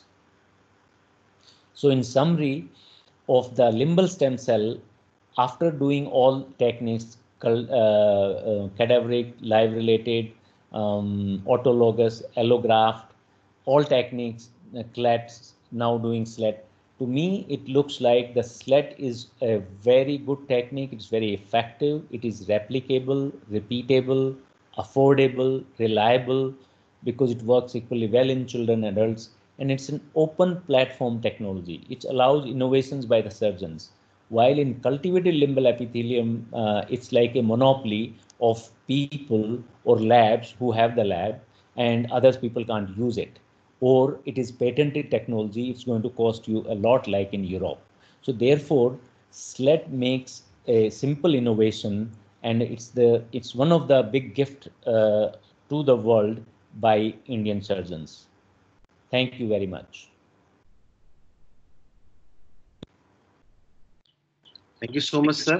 So in summary of the limbal stem cell, after doing all techniques, cadaveric, live related, autologous, allograft, all techniques, CLETs, now doing SLET, to me, it looks like the SLET is a very good technique. It's very effective. It is replicable, repeatable, affordable, reliable, because it works equally well in children and adults. And it's an open platform technology. It allows innovations by the surgeons. While in cultivated limbal epithelium, it's like a monopoly of people or labs who have the lab, and others people can't use it. Or it is patented technology, it's going to cost you a lot like in Europe. So therefore, SLET makes a simple innovation, and it's one of the big gift to the world by Indian surgeons. Thank you very much. Thank you so much, sir.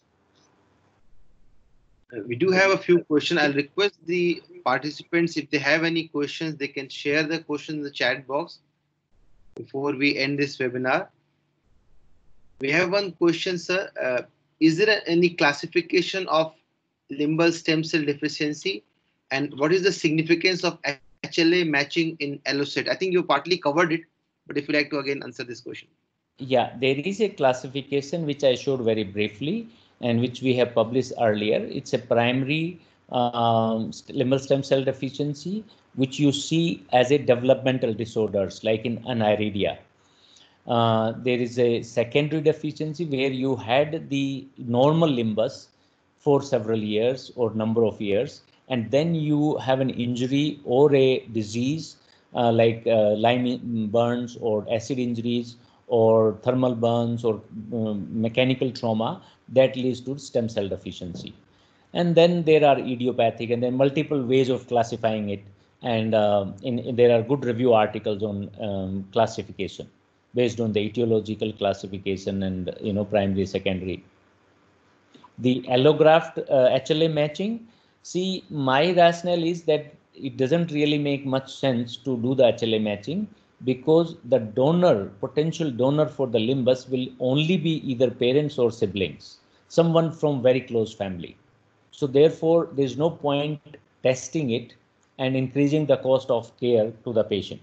We do have a few questions. I'll request the participants, if they have any questions, they can share the question in the chat box before we end this webinar. We have one question, sir. Is there any classification of limbal stem cell deficiency, and what is the significance of HLA matching in alloset? I think you partly covered it, but if you like to again answer this question. Yeah, there is a classification which I showed very briefly and which we have published earlier. It's a primary limbal stem cell deficiency, which you see as a developmental disorders like in aniridia. There is a secondary deficiency where you had the normal limbus for several years or number of years, and then you have an injury or a disease like lime burns or acid injuries or thermal burns or mechanical trauma that leads to stem cell deficiency. And then there are idiopathic, and then multiple ways of classifying it. And there are good review articles on classification based on the etiological classification and primary, secondary. The allograft HLA matching. See, my rationale is that it doesn't really make much sense to do the HLA matching because the potential donor for the limbus will only be either parents or siblings, someone from very close family. So therefore, there's no point testing it and increasing the cost of care to the patient.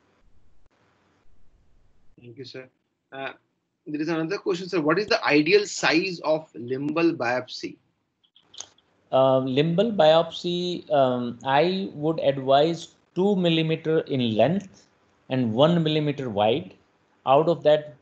Thank you, sir. There is another question, sir. What is the ideal size of limbal biopsy? Limbal biopsy, I would advise 2 millimeter in length and 1 millimeter wide. Out of that,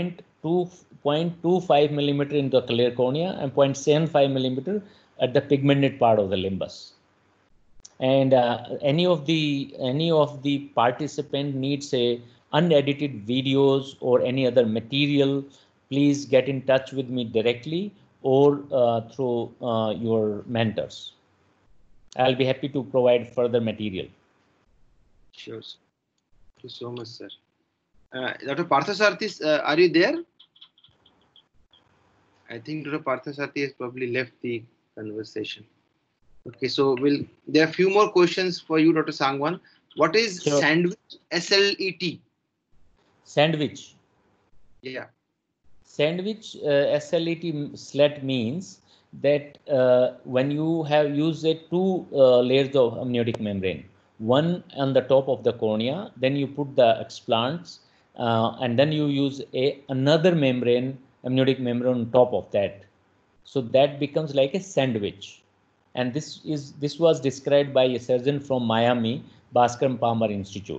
0.25 millimeter in the clear cornea and 0.75 millimeter at the pigmented part of the limbus. And any of the participant needs a unedited videos or any other material, please get in touch with me directly or through your mentors. I'll be happy to provide further material. Sure, sir. Thank you so much, sir. Dr. Parthasarathy, are you there? I think Dr. Parthasarathy has probably left the conversation. Okay, so there are a few more questions for you, Dr. Sangwan. What is Sure. sandwich SLET? Sandwich. Yeah. Sandwich SLET slat means that when you have used two layers of amniotic membrane, one on the top of the cornea, then you put the explants, and then you use another membrane, amniotic membrane on top of that. So that becomes like a sandwich. And this was described by a surgeon from Miami, Bhaskaran Palmer Institute.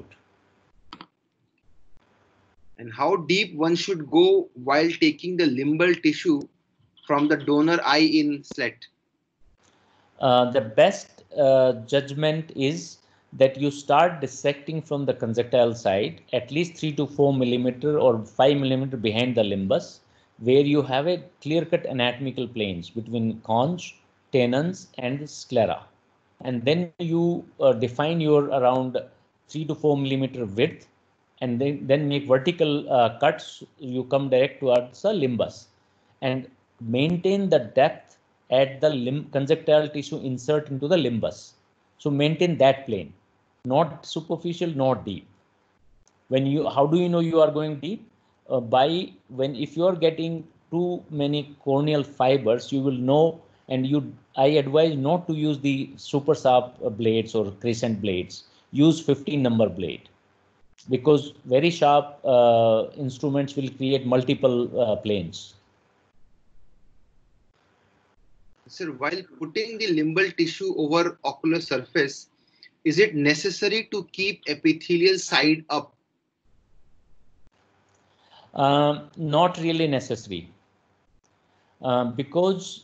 And how deep one should go while taking the limbal tissue from the donor eye in slit? The best judgment is that you start dissecting from the conjunctival side at least 3 to 4 millimeter or 5 millimeter behind the limbus, where you have a clear-cut anatomical planes between conch, tenons, and sclera. And then you define your around 3 to 4 millimeter width, and then make vertical cuts. You come direct towards the limbus and maintain the depth at the conjunctival tissue insert into the limbus. So maintain that plane, not superficial, not deep. How do you know you are going deep? If you are getting too many corneal fibers, you will know. And I advise not to use the super sharp blades or crescent blades. Use 15 number blade, because very sharp instruments will create multiple planes. Sir, while putting the limbal tissue over ocular surface, is it necessary to keep epithelial side up? Not really necessary. Because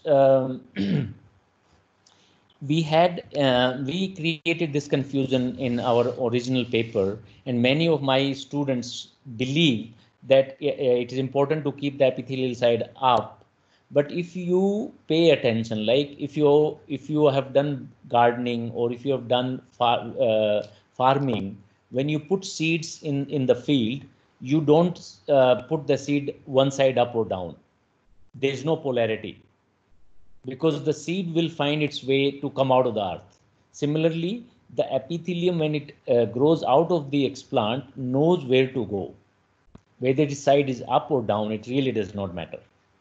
we created this confusion in our original paper, and many of my students believe that it is important to keep the epithelial side up. But if you pay attention, like if you have done gardening or if you have done farming, when you put seeds in the field, you don't put the seed one side up or down. There is no polarity, because the seed will find its way to come out of the earth. Similarly, the epithelium, when it grows out of the explant, knows where to go. Whether its side is up or down, it really does not matter.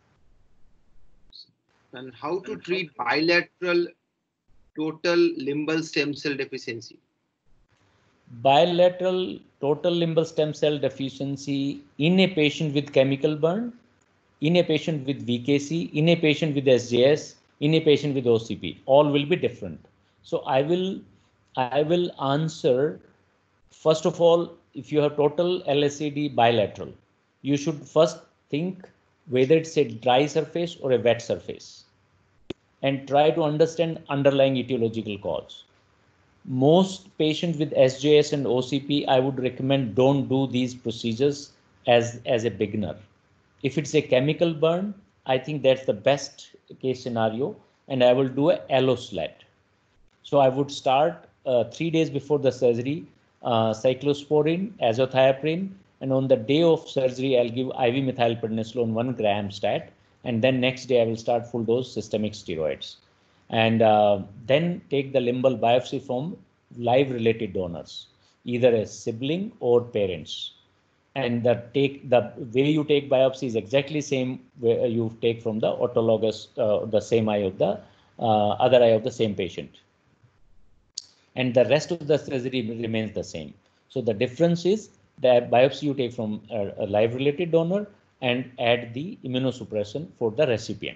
And how to treat bilateral total limbal stem cell deficiency? Bilateral total limbal stem cell deficiency in a patient with chemical burn, in a patient with VKC, in a patient with SJS, in a patient with OCP, all will be different. So I will answer, first of all, if you have total LSCD bilateral, you should first think whether it's a dry surface or a wet surface, and try to understand underlying etiological cause. Most patients with SJS and OCP, I would recommend don't do these procedures as a beginner. If it's a chemical burn, I think that's the best case scenario, and I will do a alloslat. So I would start 3 days before the surgery, cyclosporin, azathioprine, and on the day of surgery, I'll give IV methylprednisolone 1 gram stat, and then next day I will start full dose systemic steroids, and then take the limbal biopsy from live related donors, either a sibling or parents. And the way you take biopsy is exactly same way you take from the autologous, the same eye of the other eye of the same patient, and the rest of the surgery remains the same. So the difference is the biopsy you take from a live related donor and add the immunosuppression for the recipient.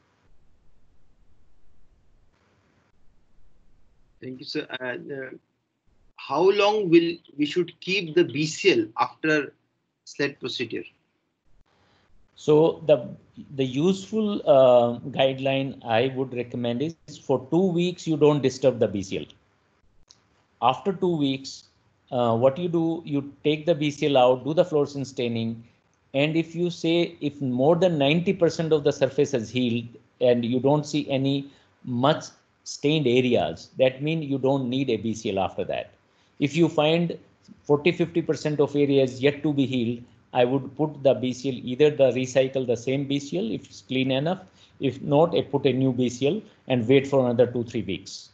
Thank you, sir. How long will we should keep the BCL after SLED procedure? So the useful guideline I would recommend is for 2 weeks you don't disturb the BCL. After 2 weeks, what you do, you take the BCL out, do the fluorescein staining, and if you say if more than 90% of the surface has healed and you don't see any much stained areas, that means you don't need a BCL after that. If you find 40-50% of areas yet to be healed, I would put the BCL, either the recycle the same BCL if it's clean enough. If not, I put a new BCL and wait for another 2-3 weeks.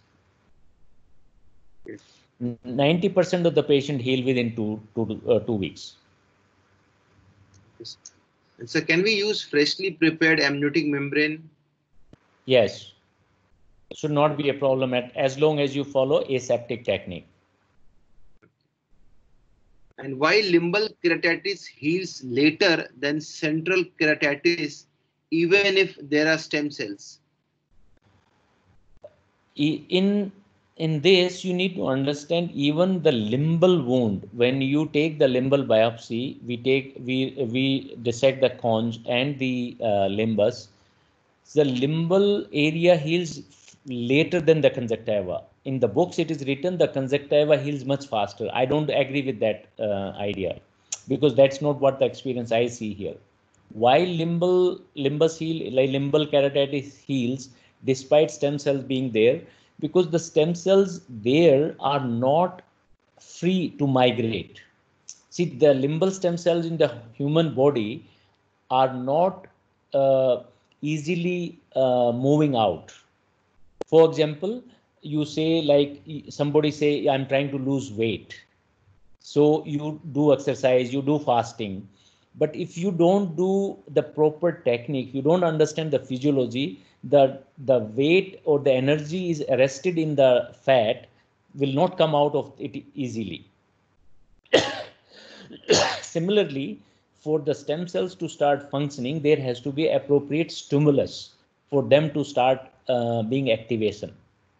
90% of the patient heal within 2 weeks. Yes. And so can we use freshly prepared amniotic membrane? Yes. Should not be a problem as long as you follow aseptic technique. And why limbal keratitis heals later than central keratitis, even if there are stem cells? In this, you need to understand even the limbal wound. When you take the limbal biopsy, we dissect the conch and the limbus. The limbal area heals later than the conjunctiva. In the books, it is written the conjunctiva heals much faster. I don't agree with that idea, because that's not what the experience I see here. Why limbus heal, like limbal keratitis heals despite stem cells being there? Because the stem cells there are not free to migrate. See, the limbal stem cells in the human body are not easily moving out. For example, you say, like somebody say, I'm trying to lose weight. So you do exercise, you do fasting. But if you don't do the proper technique, you don't understand the physiology, the weight or the energy is arrested in the fat, will not come out of it easily. Similarly, for the stem cells to start functioning, there has to be appropriate stimulus for them to start being activation.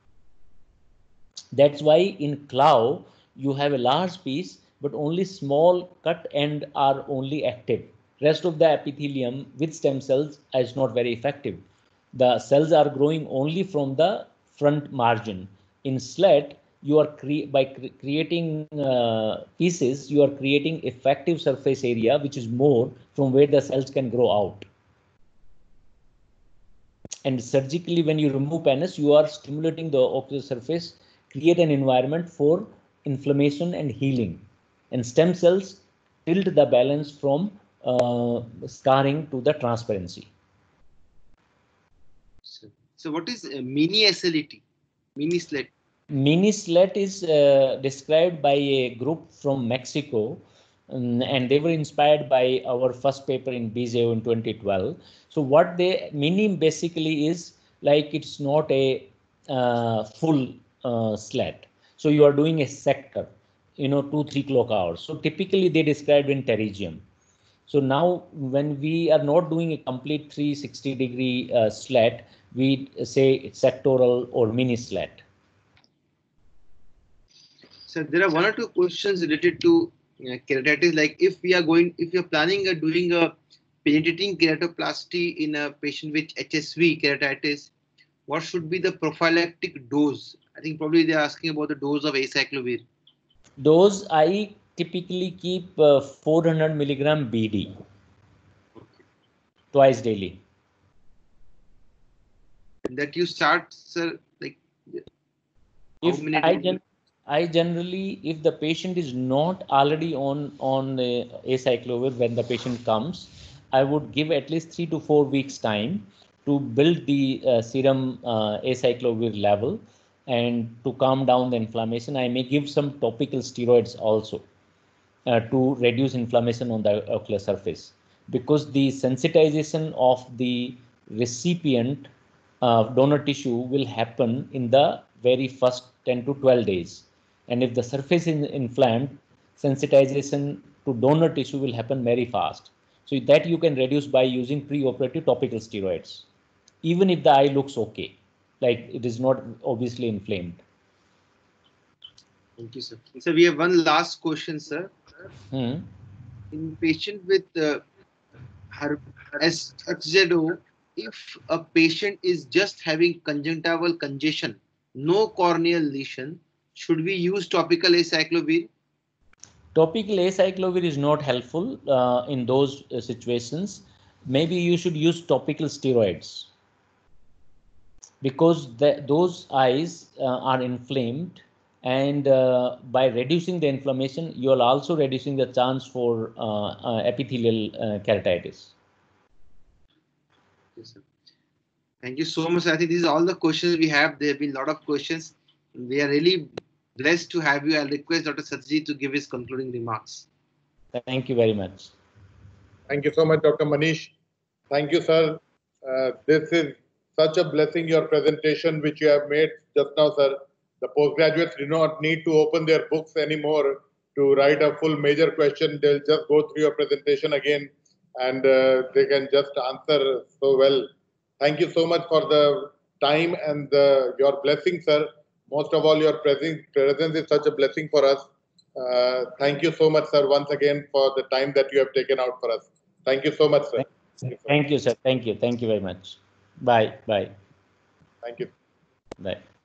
That's why in claw you have a large piece, but only small cut end are only active. Rest of the epithelium with stem cells is not very effective. The cells are growing only from the front margin. In SLED, you are creating pieces, you are creating effective surface area, which is more from where the cells can grow out. And surgically, when you remove pannus, you are stimulating the ocular surface, create an environment for inflammation and healing. And stem cells tilt the balance from scarring to the transparency. So what is mini SLET? Mini SLET? Mini SLET is described by a group from Mexico, and they were inspired by our first paper in BZO in 2012. So what they mini basically is, like, it's not a full SLET. So you are doing a sector, 2-3 clock hours. So typically they described in pterygium. So now when we are not doing a complete 360-degree SLET, we say sectoral or mini SLET. So there are 1 or 2 questions related to keratitis. Like if you're planning doing a penetrating keratoplasty in a patient with HSV keratitis, what should be the prophylactic dose? I think probably they're asking about the dose of acyclovir. Dose I typically keep 400 milligram BD twice daily. And that you start, sir, like If I generally, if the patient is not already on acyclovir when the patient comes, I would give at least 3 to 4 weeks time to build the serum acyclovir level and to calm down the inflammation. I may give some topical steroids also to reduce inflammation on the ocular surface, because the sensitization of the recipient donor tissue will happen in the very first 10 to 12 days. And if the surface is inflamed, sensitization to donor tissue will happen very fast. So that you can reduce by using preoperative topical steroids, even if the eye looks okay, like it is not obviously inflamed. Thank you, sir. So we have one last question, sir. In patient with SXZO, if a patient is just having conjunctival congestion, no corneal lesion, should we use topical acyclovir? Topical acyclovir is not helpful in those situations. Maybe you should use topical steroids, because those eyes are inflamed, and by reducing the inflammation, you are also reducing the chance for epithelial keratitis. Yes, sir. Thank you so much. I think these are all the questions we have. There have been a lot of questions. We are really blessed to have you. I'll request Dr. Satyajit to give his concluding remarks. Thank you very much. Thank you so much, Dr. Manish. Thank you, sir. This is such a blessing, your presentation which you have made just now, sir. The postgraduates do not need to open their books anymore to write a full major question. They'll just go through your presentation again, and they can just answer so well. Thank you so much for the time and your blessing, sir. Most of all, your presence is such a blessing for us. Thank you so much, sir, once again for the time that you have taken out for us. Thank you so much, sir. Thank you, sir. Thank you. Thank you very much. Bye. Bye. Thank you. Bye.